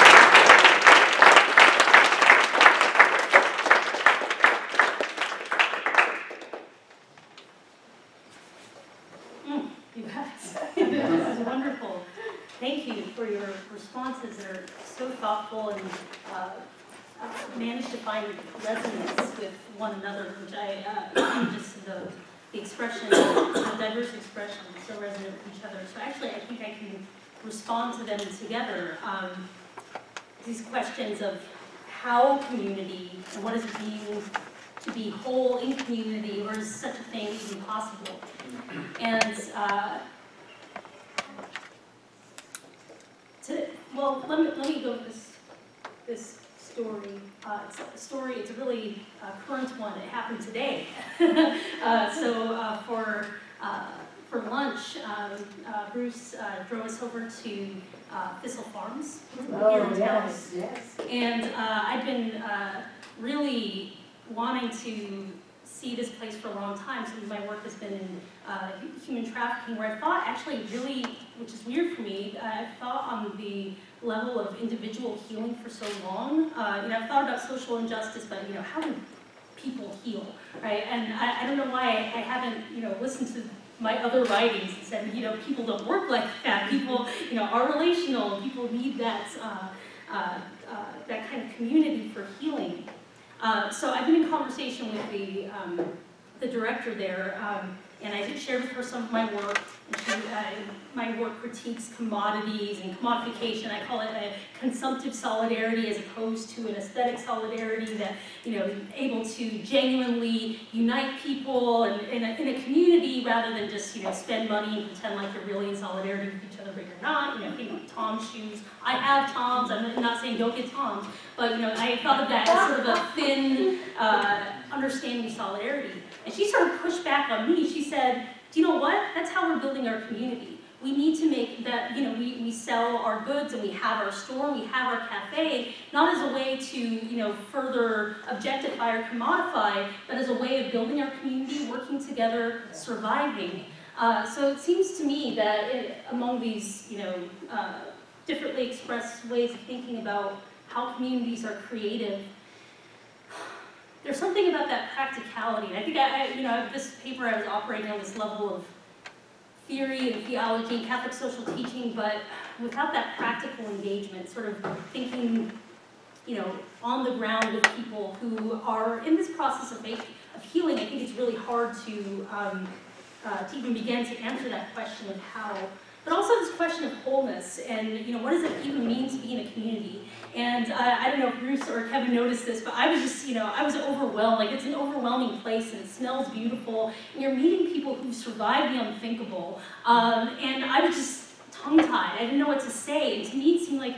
This is wonderful. Thank you for your responses that are so thoughtful and uh, uh, managed to find resonance with one another, which I uh, just the, the expression, the diverse expression, so resonant with each other. So actually, I think I can respond to them together. Um, these questions of how community and what does it mean to be whole in community, or is such a thing even possible? And uh, to, well, let me let me go with this this story. Uh, it's a story. It's a really uh, current one. It happened today. uh, so uh, for uh, for lunch, um, uh, Bruce uh, drove us over to uh, Thistle Farms Oh, here in town. yes, yes. And uh, I've been uh, really wanting to see this place for a long time. Some of my work has been in uh, human trafficking, where I thought actually really, which is weird for me, uh, I thought on the level of individual healing for so long. Uh, you know, I've thought about social injustice, but you know, how do people heal, right? And I, I don't know why I, I haven't, you know, listened to my other writings and said, you know, people don't work like that. People, you know, are relational. People need that uh, uh, uh, that kind of community for healing. Uh, so I've been in conversation with the um, the director there, um, and I did share with her some of my work. And she, uh, my my work critiques commodities and commodification. I call it a consumptive solidarity as opposed to an aesthetic solidarity that, you know, is able to genuinely unite people and, in, a, in a community rather than just, you know, spend money and pretend like you're really in solidarity with each other, but you're not. You know, think of Tom's shoes. I have Tom's. I'm not saying don't get Tom's, but, you know, I thought of that as sort of a thin uh, understanding of solidarity. And she sort of pushed back on me. She said, do you know what? That's how we're building our community. We need to make that, you know, we, we sell our goods and we have our store, we have our cafe, not as a way to, you know, further objectify or commodify, but as a way of building our community, working together, surviving. Uh, so it seems to me that it, among these, you know, uh, differently expressed ways of thinking about how communities are created, there's something about that practicality. And I think, I, I, you know, this paper I was operating on this level of theory and theology and Catholic social teaching, but without that practical engagement, sort of thinking, you know, on the ground with people who are in this process of, make, of healing, I think it's really hard to, um, uh, to even begin to answer that question of how. But also this question of wholeness and, you know, what does it even mean to be in a community? And uh, I don't know if Bruce or Kevin noticed this, but I was just, you know, I was overwhelmed. Like, it's an overwhelming place and it smells beautiful. And you're meeting people who've survived the unthinkable. Um, and I was just tongue-tied. I didn't know what to say. And to me, it seemed like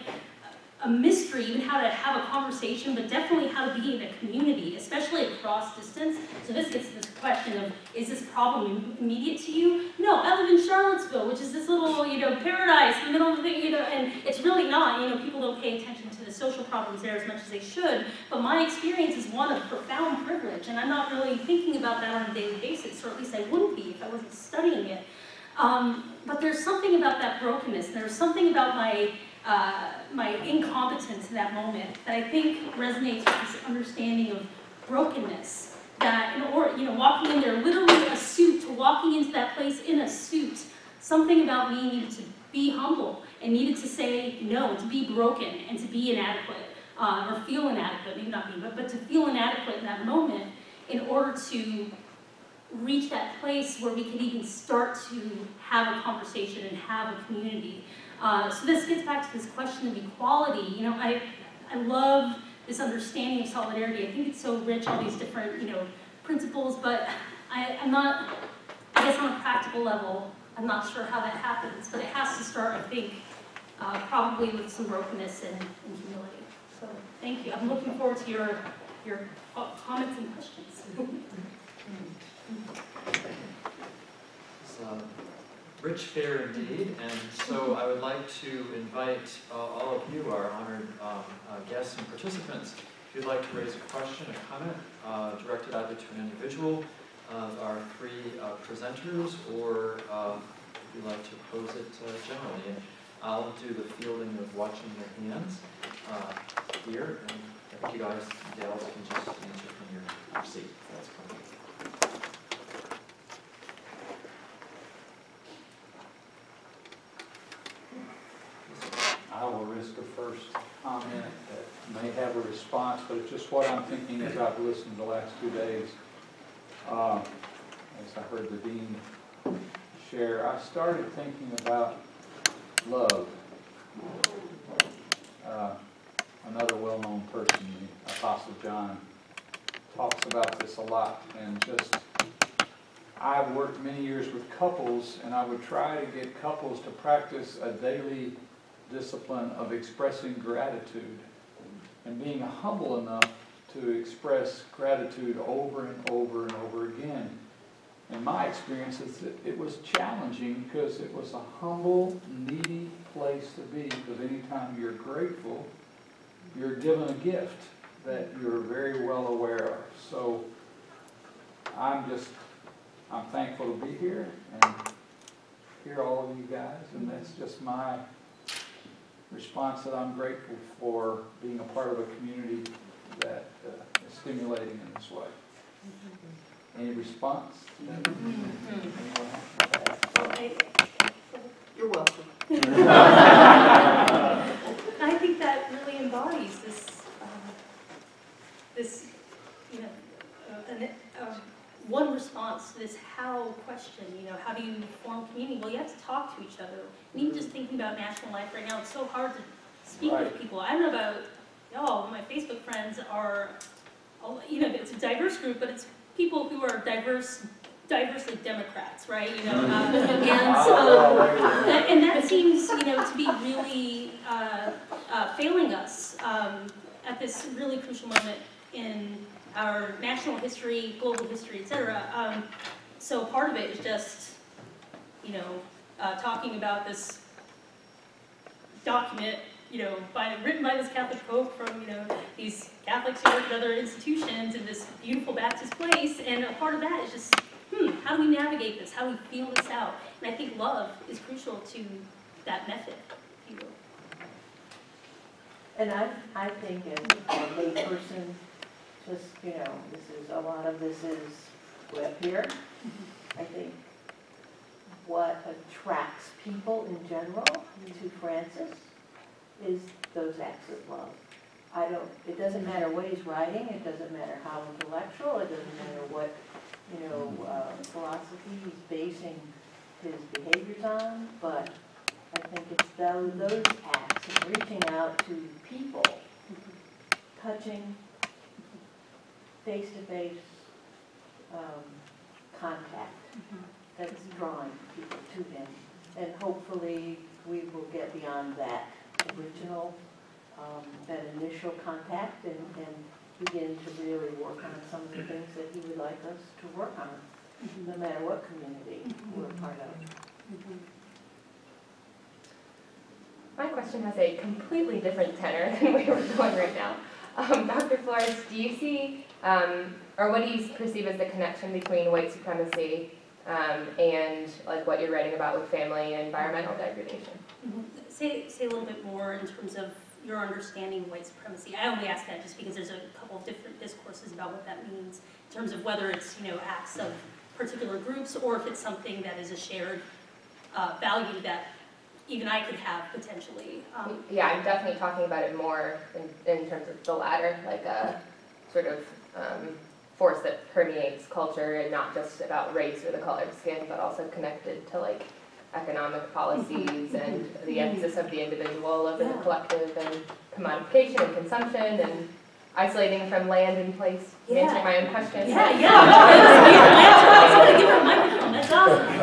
a mystery, even how to have a conversation, but definitely how to be in a community, especially across distance. So this gets to this question of, is this problem immediate to you? No, I live in Charlottesville, which is this little, you know, paradise in the middle of the, you know, and it's really not. You know, people don't pay attention to the social problems there as much as they should, but my experience is one of profound privilege, and I'm not really thinking about that on a daily basis, or at least I wouldn't be if I wasn't studying it. Um, but there's something about that brokenness, and there's something about my Uh, my incompetence in that moment that I think resonates with this understanding of brokenness. That in order, you know, walking in there, literally a suit, to walking into that place in a suit, something about me needed to be humble and needed to say no, to be broken and to be inadequate, uh, or feel inadequate, maybe not me, but, but to feel inadequate in that moment in order to reach that place where we could even start to have a conversation and have a community. Uh, so this gets back to this question of equality. You know, I, I love this understanding of solidarity. I think it's so rich, all these different, you know, principles, but I, I'm not, I guess on a practical level, I'm not sure how that happens, but it has to start, I think, uh, probably with some brokenness and, and humility. So thank you. I'm looking forward to your, your comments and questions. So, rich fare indeed, and so I would like to invite uh, all of you, our honored um, uh, guests and participants, if you'd like to raise a question, a comment, uh, directed either to an individual of our three uh, presenters, or uh, if you'd like to pose it uh, generally. And I'll do the fielding of watching your hands uh, here, and I think you guys, gals, can just answer from your, your seat. That's coming. I will risk a first comment that may have a response, but it's just what I'm thinking as I've listened to the last two days. Uh, as I heard the dean share, I started thinking about love. Uh, another well-known person, the Apostle John, talks about this a lot, and just, I've worked many years with couples, and I would try to get couples to practice a daily discipline of expressing gratitude and being humble enough to express gratitude over and over and over again. And my experience is that it was challenging because it was a humble, needy place to be, because anytime you're grateful, you're given a gift that you're very well aware of. So I'm just, I'm thankful to be here and hear all of you guys, and that's just my response, that I'm grateful for being a part of a community that uh, is stimulating in this way. Mm-hmm. Any response? Mm-hmm. You're welcome. I think that really embodies this, um, this, you know, uh, an, uh, one response to this how question. You know, how do you form community? Well, you have to talk talk to each other. And even just thinking about national life right now, it's so hard to speak Right. with people. I don't know about y'all, my Facebook friends are, you know, it's a diverse group, but it's people who are diverse, diversely Democrats, right? You know, uh, and so, and that seems, you know, to be really uh, uh, failing us um, at this really crucial moment in our national history, global history, et cetera. Um, so part of it is just, you know, uh, talking about this document, you know, by, written by this Catholic Pope from, you know, these Catholics who work at other institutions in this beautiful Baptist place, and a part of that is just, hmm, how do we navigate this? How do we feel this out? And I think love is crucial to that method, if you will. And I, I think as a layperson, just, you know, this is, a lot of this is way up here. I think what attracts people in general to Francis is those acts of love. I don't, it doesn't matter what he's writing, it doesn't matter how intellectual, it doesn't matter what, you know, uh, philosophy he's basing his behaviors on, but I think it's those, those acts of reaching out to people, touching, face-to-face um, contact that's drawing people to him. And hopefully we will get beyond that original, um, that initial contact and, and begin to really work on some of the things that he would like us to work on, no matter what community we're a part of. My question has a completely different tenor than we were going right now. Um, Doctor Flores, do you see, um, or what do you perceive as the connection between white supremacy um, and like what you're writing about with family and environmental degradation? Mm-hmm. Say, say a little bit more in terms of your understanding of white supremacy. I only ask that just because there's a couple of different discourses about what that means in terms of whether it's, you know, acts of particular groups or if it's something that is a shared uh, value that even I could have potentially. Um, yeah, I'm definitely talking about it more in, in terms of the latter, like a sort of um, force that permeates culture and not just about race or the color of skin, but also connected to like economic policies and the emphasis of the individual over yeah. the collective and commodification and consumption and isolating from land and place. Yeah. Answering my own question. Yeah, yeah. I was going to give her a microphone. That's awesome.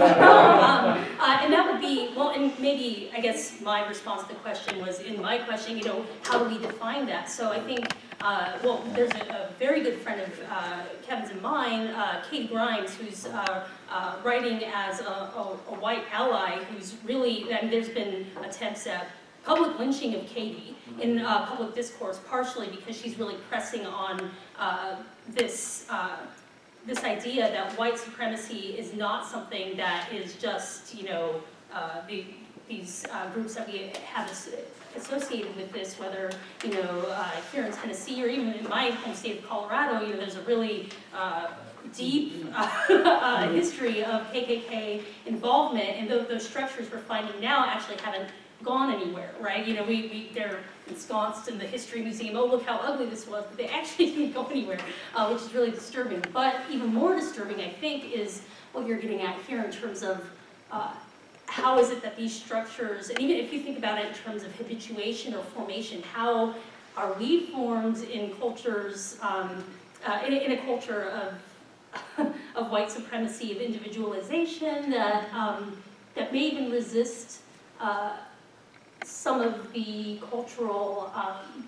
um, uh, and that would be, well, and maybe, I guess my response to the question was in my question, you know, how do we define that? So I think, uh, well, there's a, a very good friend of uh, Kevin's and mine, uh, Katie Grimes, who's uh, uh, writing as a, a, a white ally who's really, and there's been attempts at public lynching of Katie in uh, public discourse, partially because she's really pressing on uh, this uh, this idea that white supremacy is not something that is just, you know, uh, the, these uh, groups that we have associated with this, whether, you know, uh, here in Tennessee or even in my home state of Colorado, you know, there's a really uh, deep uh, uh, history of K K K involvement, and those, those structures we're finding now actually haven't gone anywhere, right? You know, we, we they're ensconced in the History Museum. Oh, look how ugly this was, but they actually didn't go anywhere, uh, which is really disturbing. But even more disturbing, I think, is what you're getting at here in terms of uh, how is it that these structures, and even if you think about it in terms of habituation or formation, how are we formed in cultures, um, uh, in, in a culture of of white supremacy, of individualization that um, that may even resist uh, some of the cultural, um,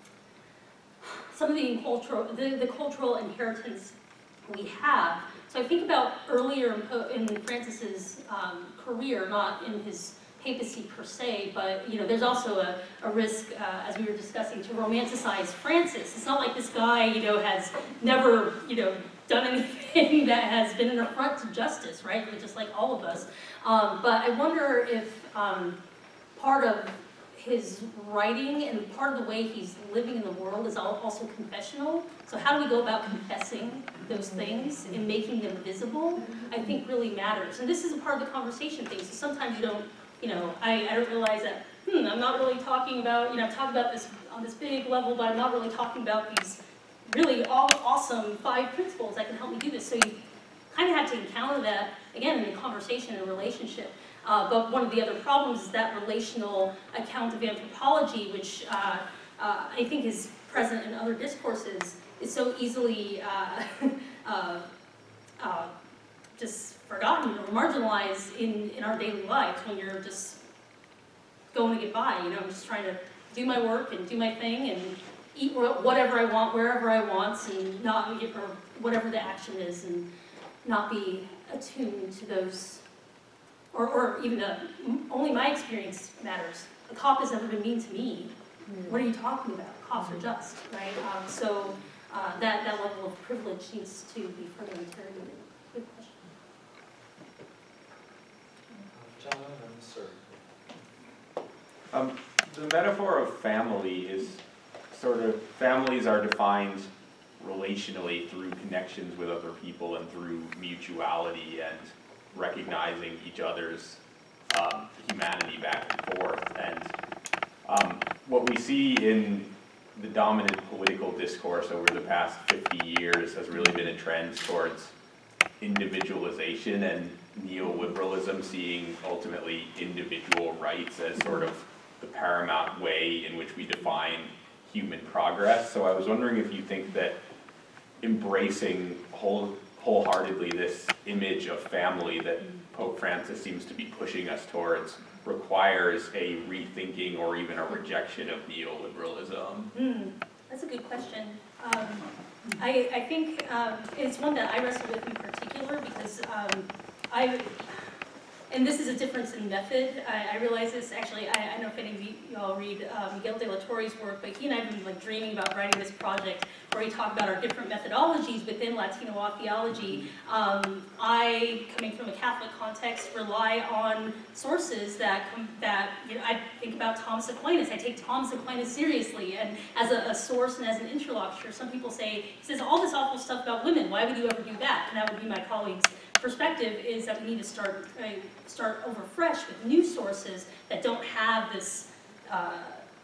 some of the cultural, the, the cultural inheritance we have. So I think about earlier in, in Francis's um, career, not in his papacy per se, but you know, there's also a, a risk, uh, as we were discussing, to romanticize Francis. It's not like this guy, you know, has never, you know, done anything that has been an affront to justice, right? Just like all of us. Um, but I wonder if um, part of his writing and part of the way he's living in the world is also confessional. So how do we go about confessing those things and making them visible, I think really matters. And this is a part of the conversation thing. So sometimes you don't, you know, I, I don't realize that, hmm, I'm not really talking about, you know, I'm talking about this on this big level, but I'm not really talking about these really all awesome five principles that can help me do this. So you kind of have to encounter that, again, in a conversation and a relationship. Uh, but one of the other problems is that relational account of anthropology, which uh, uh, I think is present in other discourses, is so easily uh, uh, uh, just forgotten or marginalized in, in our daily lives when you're just going to get by. You know, I'm just trying to do my work and do my thing and eat whatever I want, wherever I want, and not, or whatever the action is, and not be attuned to those, or, or even the, only my experience matters. A cop has never been mean to me. What are you talking about? Cops are just, right? Um, so uh, that, that level of privilege needs to be further interrogated. Good question. John, I'm sorry. Um, the metaphor of family is sort of, families are defined relationally through connections with other people and through mutuality and recognizing each other's um, humanity back and forth. And um, what we see in the dominant political discourse over the past fifty years has really been a trend towards individualization and neoliberalism, seeing ultimately individual rights as sort of the paramount way in which we define human progress. So I was wondering if you think that embracing whole, wholeheartedly this image of family that Pope Francis seems to be pushing us towards requires a rethinking or even a rejection of neoliberalism. Mm, that's a good question. Um, I, I think um, it's one that I wrestle with in particular because um, I, and this is a difference in method. I, I realize this, actually, I, I don't know if any of you all read uh, Miguel de la Torre's work, but he and I have been like dreaming about writing this project where we talk about our different methodologies within Latino theology. Um, I, coming from a Catholic context, rely on sources that, that you know, I think about Thomas Aquinas. I take Thomas Aquinas seriously and as a, a source and as an interlocutor. Some people say, he says all this awful stuff about women, why would you ever do that? And that would be my colleague's perspective, is that we need to start uh, start over fresh with new sources that don't have this uh,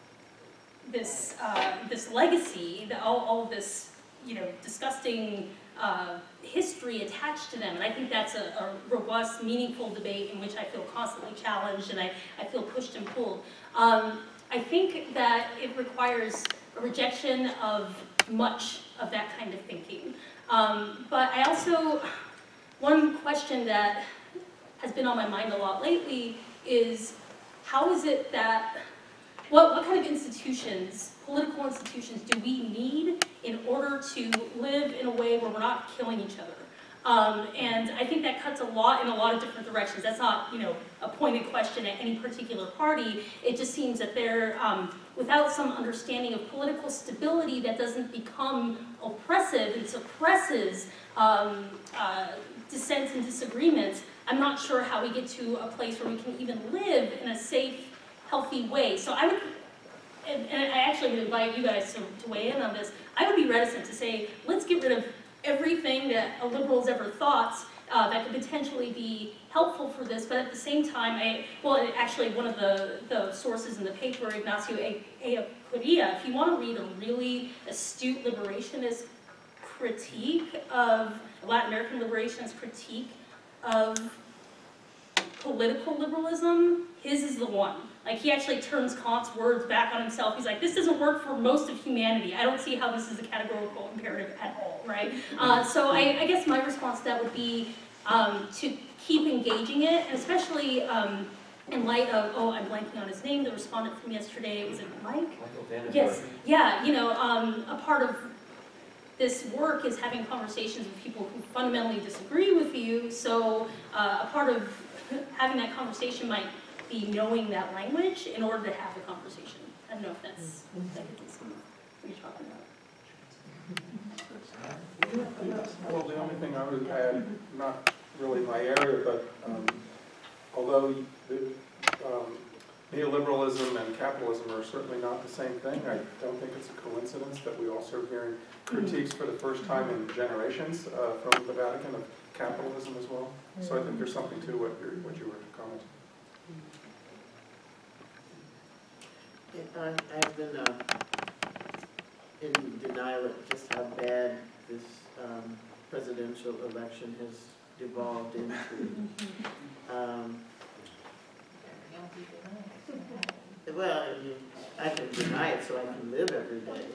this uh, this legacy, that all, all this you know disgusting uh, history attached to them. And I think that's a, a robust, meaningful debate in which I feel constantly challenged and I, I feel pushed and pulled. Um, I think that it requires a rejection of much of that kind of thinking. Um, but I also, one question that has been on my mind a lot lately is how is it that, what, what kind of institutions, political institutions, do we need in order to live in a way where we're not killing each other? Um, and I think that cuts a lot in a lot of different directions. That's not, you know, a pointed question at any particular party. It just seems that they're, um, without some understanding of political stability that doesn't become oppressive and suppresses um, uh, dissents and disagreements, I'm not sure how we get to a place where we can even live in a safe, healthy way. So I would, and, and I actually would invite you guys to, to weigh in on this, I would be reticent to say, let's get rid of everything that a liberal has ever thought uh, that could potentially be helpful for this, but at the same time, I, well, actually one of the, the sources in the paper, Ignacio Ellacuría, if you want to read a really astute liberationist critique of, Latin American liberationist critique of political liberalism, his is the one. Like, he actually turns Kant's words back on himself. He's like, this doesn't work for most of humanity. I don't see how this is a categorical imperative at all, right? Uh, so I, I guess my response to that would be um, to keep engaging it, and especially um, in light of, oh, I'm blanking on his name, the respondent from yesterday, was it Mike? Michael Vanderbilt. Yes, yeah, you know, um, a part of this work is having conversations with people who fundamentally disagree with you, so uh, a part of having that conversation might be knowing that language in order to have the conversation. I don't know if that's, that could be something you're talking about. Well, the only thing I would add, not really my area, but um, although the, um, neoliberalism and capitalism are certainly not the same thing, I don't think it's a coincidence that we also are hearing critiques for the first time in generations uh, from the Vatican of capitalism as well. So I think there's something to what, you're, what you were commenting. I, I've been uh, in denial of just how bad this um, presidential election has devolved into. Um, Well, I mean, I can deny it so I can live every day.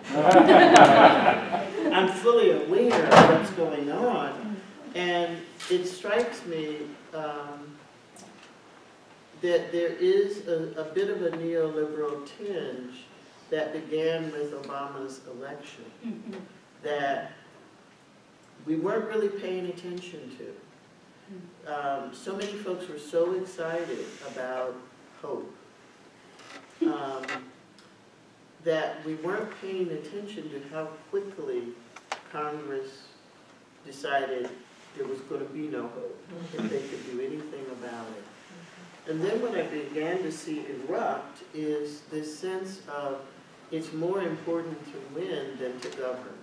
I'm fully aware of what's going on, and it strikes me um, that there is a, a bit of a neoliberal tinge that began with Obama's election Mm-hmm. that we weren't really paying attention to. Um, so many folks were so excited about hope um, that we weren't paying attention to how quickly Congress decided there was going to be no hope, if they could do anything about it. And then what I began to see erupt is this sense of it's more important to win than to govern.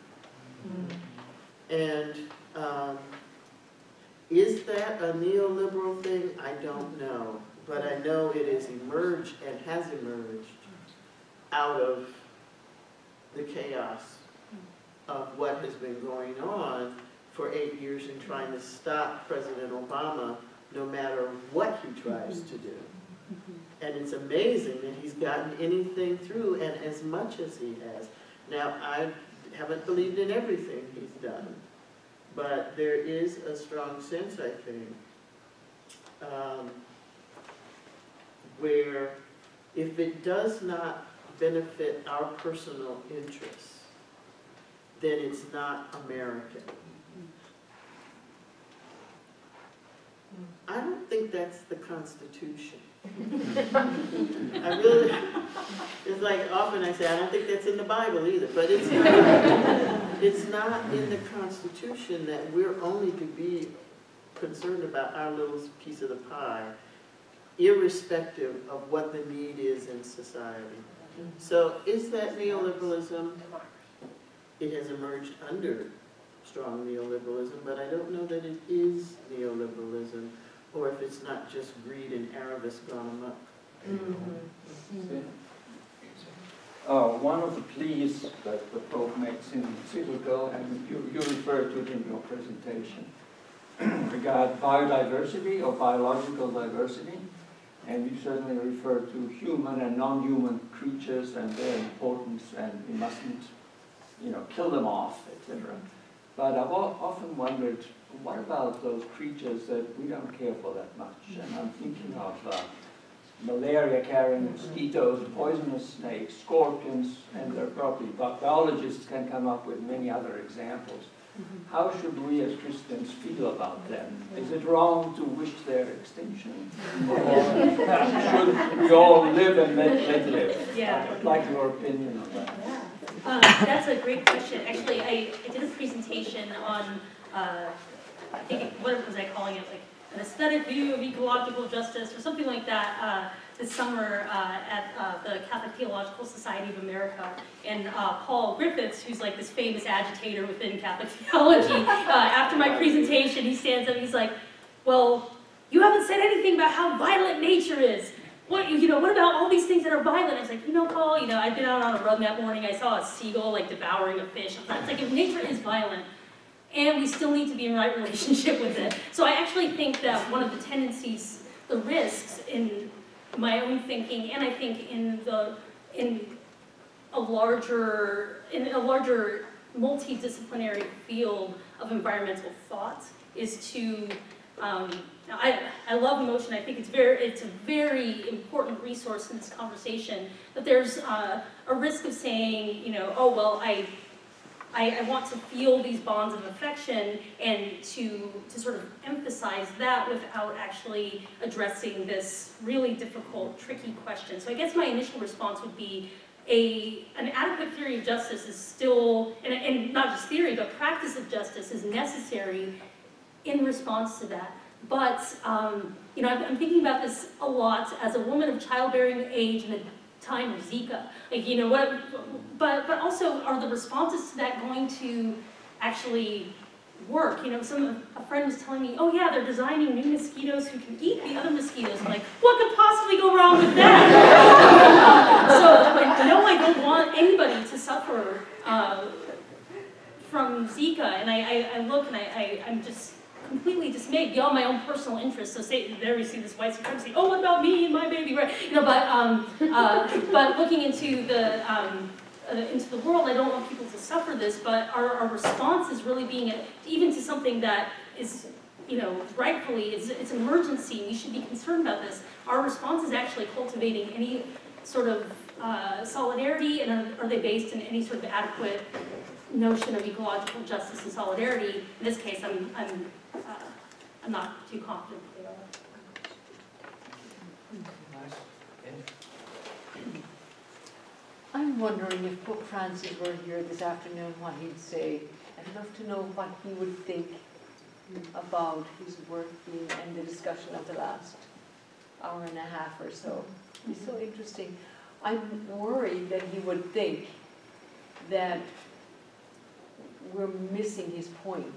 And um, is that a neoliberal thing? I don't know. But I know it has emerged and has emerged out of the chaos of what has been going on for eight years in trying to stop President Obama no matter what he tries to do. And it's amazing that he's gotten anything through, and as much as he has. Now, I haven't believed in everything he's done, but there is a strong sense, I think, um, where if it does not benefit our personal interests, then it's not American. I don't think that's the Constitution. I really, it's like often I say, I don't think that's in the Bible either, but it's not, it's not in the Constitution that we're only to be concerned about our little piece of the pie, irrespective of what the need is in society. So is that neoliberalism? It has emerged under strong neoliberalism, but I don't know that it is neoliberalism, or if it's not just greed and avarice gone amok. Mm-hmm. Uh, one of the pleas that the Pope makes in Encyclical, and you, you referred to it in your presentation, regard biodiversity or biological diversity, and you certainly refer to human and non-human creatures and their importance, and we mustn't, you know, kill them off, et cetera. But I've often wondered, what about those creatures that we don't care for that much? And I'm thinking of uh, malaria-carrying mosquitoes, poisonous snakes, scorpions, and there are probably biologists can come up with many other examples. How should we as Christians feel about them? Is it wrong to wish their extinction? Or should we all live and let, let live? Yeah. I'd like your opinion on that. Yeah. Um, that's a great question. Actually, I, I did a presentation on, uh, I think, it, what was I calling it? Like an aesthetic view of ecological justice or something like that uh, this summer uh, at uh, the Catholic Theological Society of America. And uh, Paul Griffiths, who's like this famous agitator within Catholic theology, uh, after my presentation, he stands up and he's like, well, you haven't said anything about how violent nature is. What, you know, what about all these things that are violent? I was like, you know, Paul, you know, I'd been out on a run that morning, I saw a seagull, like, devouring a fish. It's like, if nature is violent, and we still need to be in right relationship with it. So I actually think that one of the tendencies, the risks in my own thinking, and I think in the, in a larger, in a larger multidisciplinary field of environmental thought, is to, um, I, I love emotion. I think it's very, it's a very important resource in this conversation. But there's uh, a risk of saying, you know, oh well, I, I, I want to feel these bonds of affection, and to to sort of emphasize that without actually addressing this really difficult, tricky question. So I guess my initial response would be a an adequate theory of justice is still, and, and not just theory, but practice of justice is necessary in response to that. But, um, you know, I'm, I'm thinking about this a lot as a woman of childbearing age in a time of Zika. Like, you know, what, but, but also, are the responses to that going to actually work? You know, some, a friend was telling me, oh yeah, they're designing new mosquitoes who can eat the other mosquitoes. I'm like, what could possibly go wrong with that? So, like, no, I don't want anybody to suffer uh, from Zika. And I, I, I look and I, I, I'm just completely dismayed beyond my own personal interests. So say, there we see this white supremacy. Oh, what about me and my baby? Right? You Um, uh, but looking into the um, uh, into the world, I don't want people to suffer this. But our, our response is really being a, even to something that is, you know, rightfully it's it's an emergency. We should be concerned about this. Our response is actually cultivating any sort of uh, solidarity, and are, are they based in any sort of adequate notion of ecological justice and solidarity? In this case, I'm I'm uh, I'm not too confident they are. I'm wondering if Pope Francis were here this afternoon, what he'd say. I'd love to know what he would think about his work being and the discussion of the last hour and a half or so. It's so interesting. I'm worried that he would think that we're missing his point.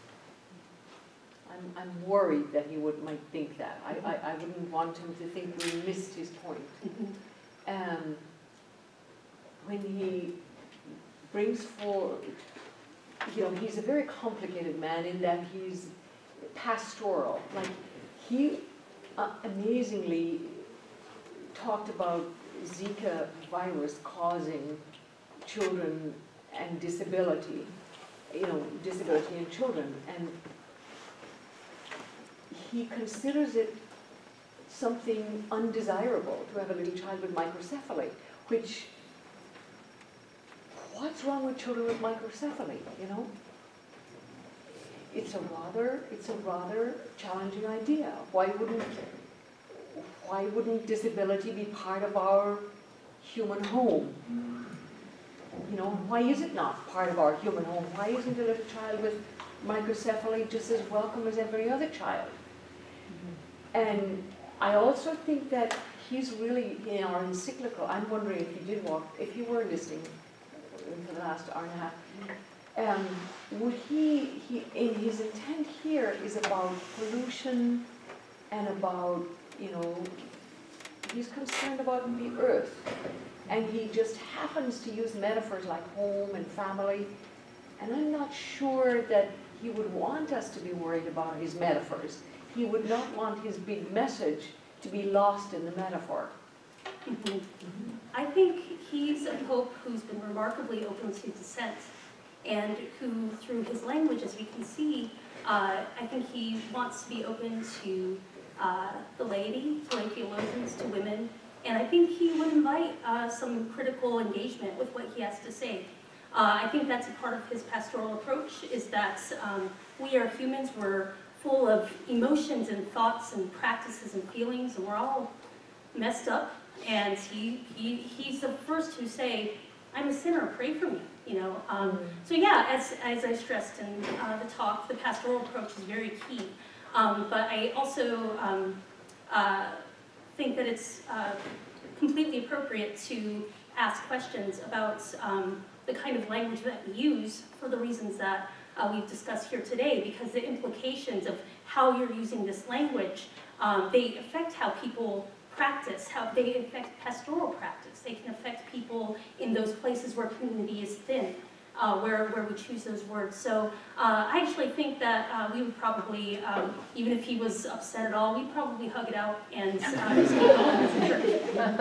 I'm, I'm worried that he would might think that. I, I, I wouldn't want him to think we missed his point. Um, when he brings forward, you know, he's a very complicated man in that he's pastoral. Like, he uh, amazingly talked about Zika virus causing children and disability, you know, disability in children. And he considers it something undesirable to have a little child with microcephaly, which, what's wrong with children with microcephaly, you know? It's a rather, it's a rather challenging idea. Why wouldn't, why wouldn't disability be part of our human home? You know, why is it not part of our human home? Why isn't a little child with microcephaly just as welcome as every other child? And I also think that he's really, in our encyclical, I'm wondering if he did walk, if he were listening for the last hour and a half, um, would he, he, in his intent here is about pollution and about, you know, he's concerned about the earth. And he just happens to use metaphors like home and family. And I'm not sure that he would want us to be worried about his metaphors. He would not want his big message to be lost in the metaphor. Mm-hmm. I think he's a pope who's been remarkably open to dissent, and who, through his language, as we can see, uh, I think he wants to be open to uh, the laity, to lay theologians, to women, and I think he would invite uh, some critical engagement with what he has to say. Uh, I think that's a part of his pastoral approach, is that um, we are humans, we're full of emotions and thoughts and practices and feelings, and we're all messed up. And he, he he's the first to say, I'm a sinner, pray for me, you know. Um, so yeah, as, as I stressed in uh, the talk, the pastoral approach is very key. Um, but I also um, uh, think that it's uh, completely appropriate to ask questions about um, the kind of language that we use for the reasons that uh, we've discussed here today, because the implications of how you're using this language, um, they affect how people practice, how they affect pastoral practice. They can affect people in those places where community is thin, uh, where, where we choose those words. So uh, I actually think that uh, we would probably, um, even if he was upset at all, we'd probably hug it out and uh, just keep going as a church.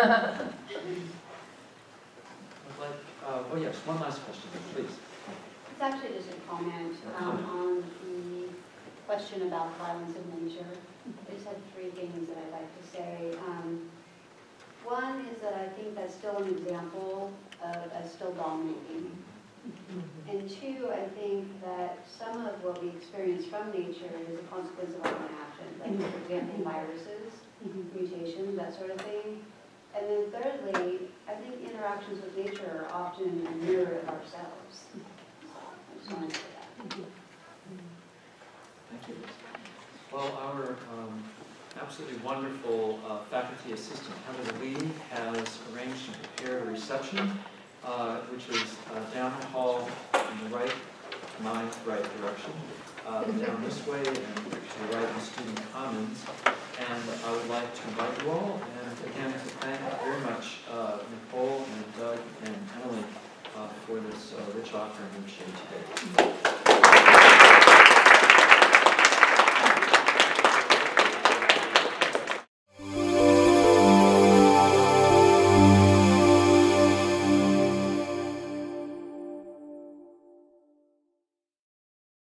Like, uh, oh yes, one last question, please. It's actually just a comment um, on the question about violence in nature. I just had three things that I'd like to say. Um, one is that I think that's still an example of a still dominating. And two, I think that some of what we experience from nature is a consequence of our own actions, like for example viruses, mutations, that sort of thing. And then thirdly, I think interactions with nature are often a mirror of ourselves. I just wanted to say that. Thank you. Well, our um, absolutely wonderful uh, faculty assistant, Heather Lee, has arranged and prepared a reception, uh, which is uh, down the hall in the right, my right direction, uh, down this way, and to the right in Student Commons. And I would like to invite you all, and again, to thank very much uh, Nichole and Doug and Emily uh, for this uh, rich offering of shade today.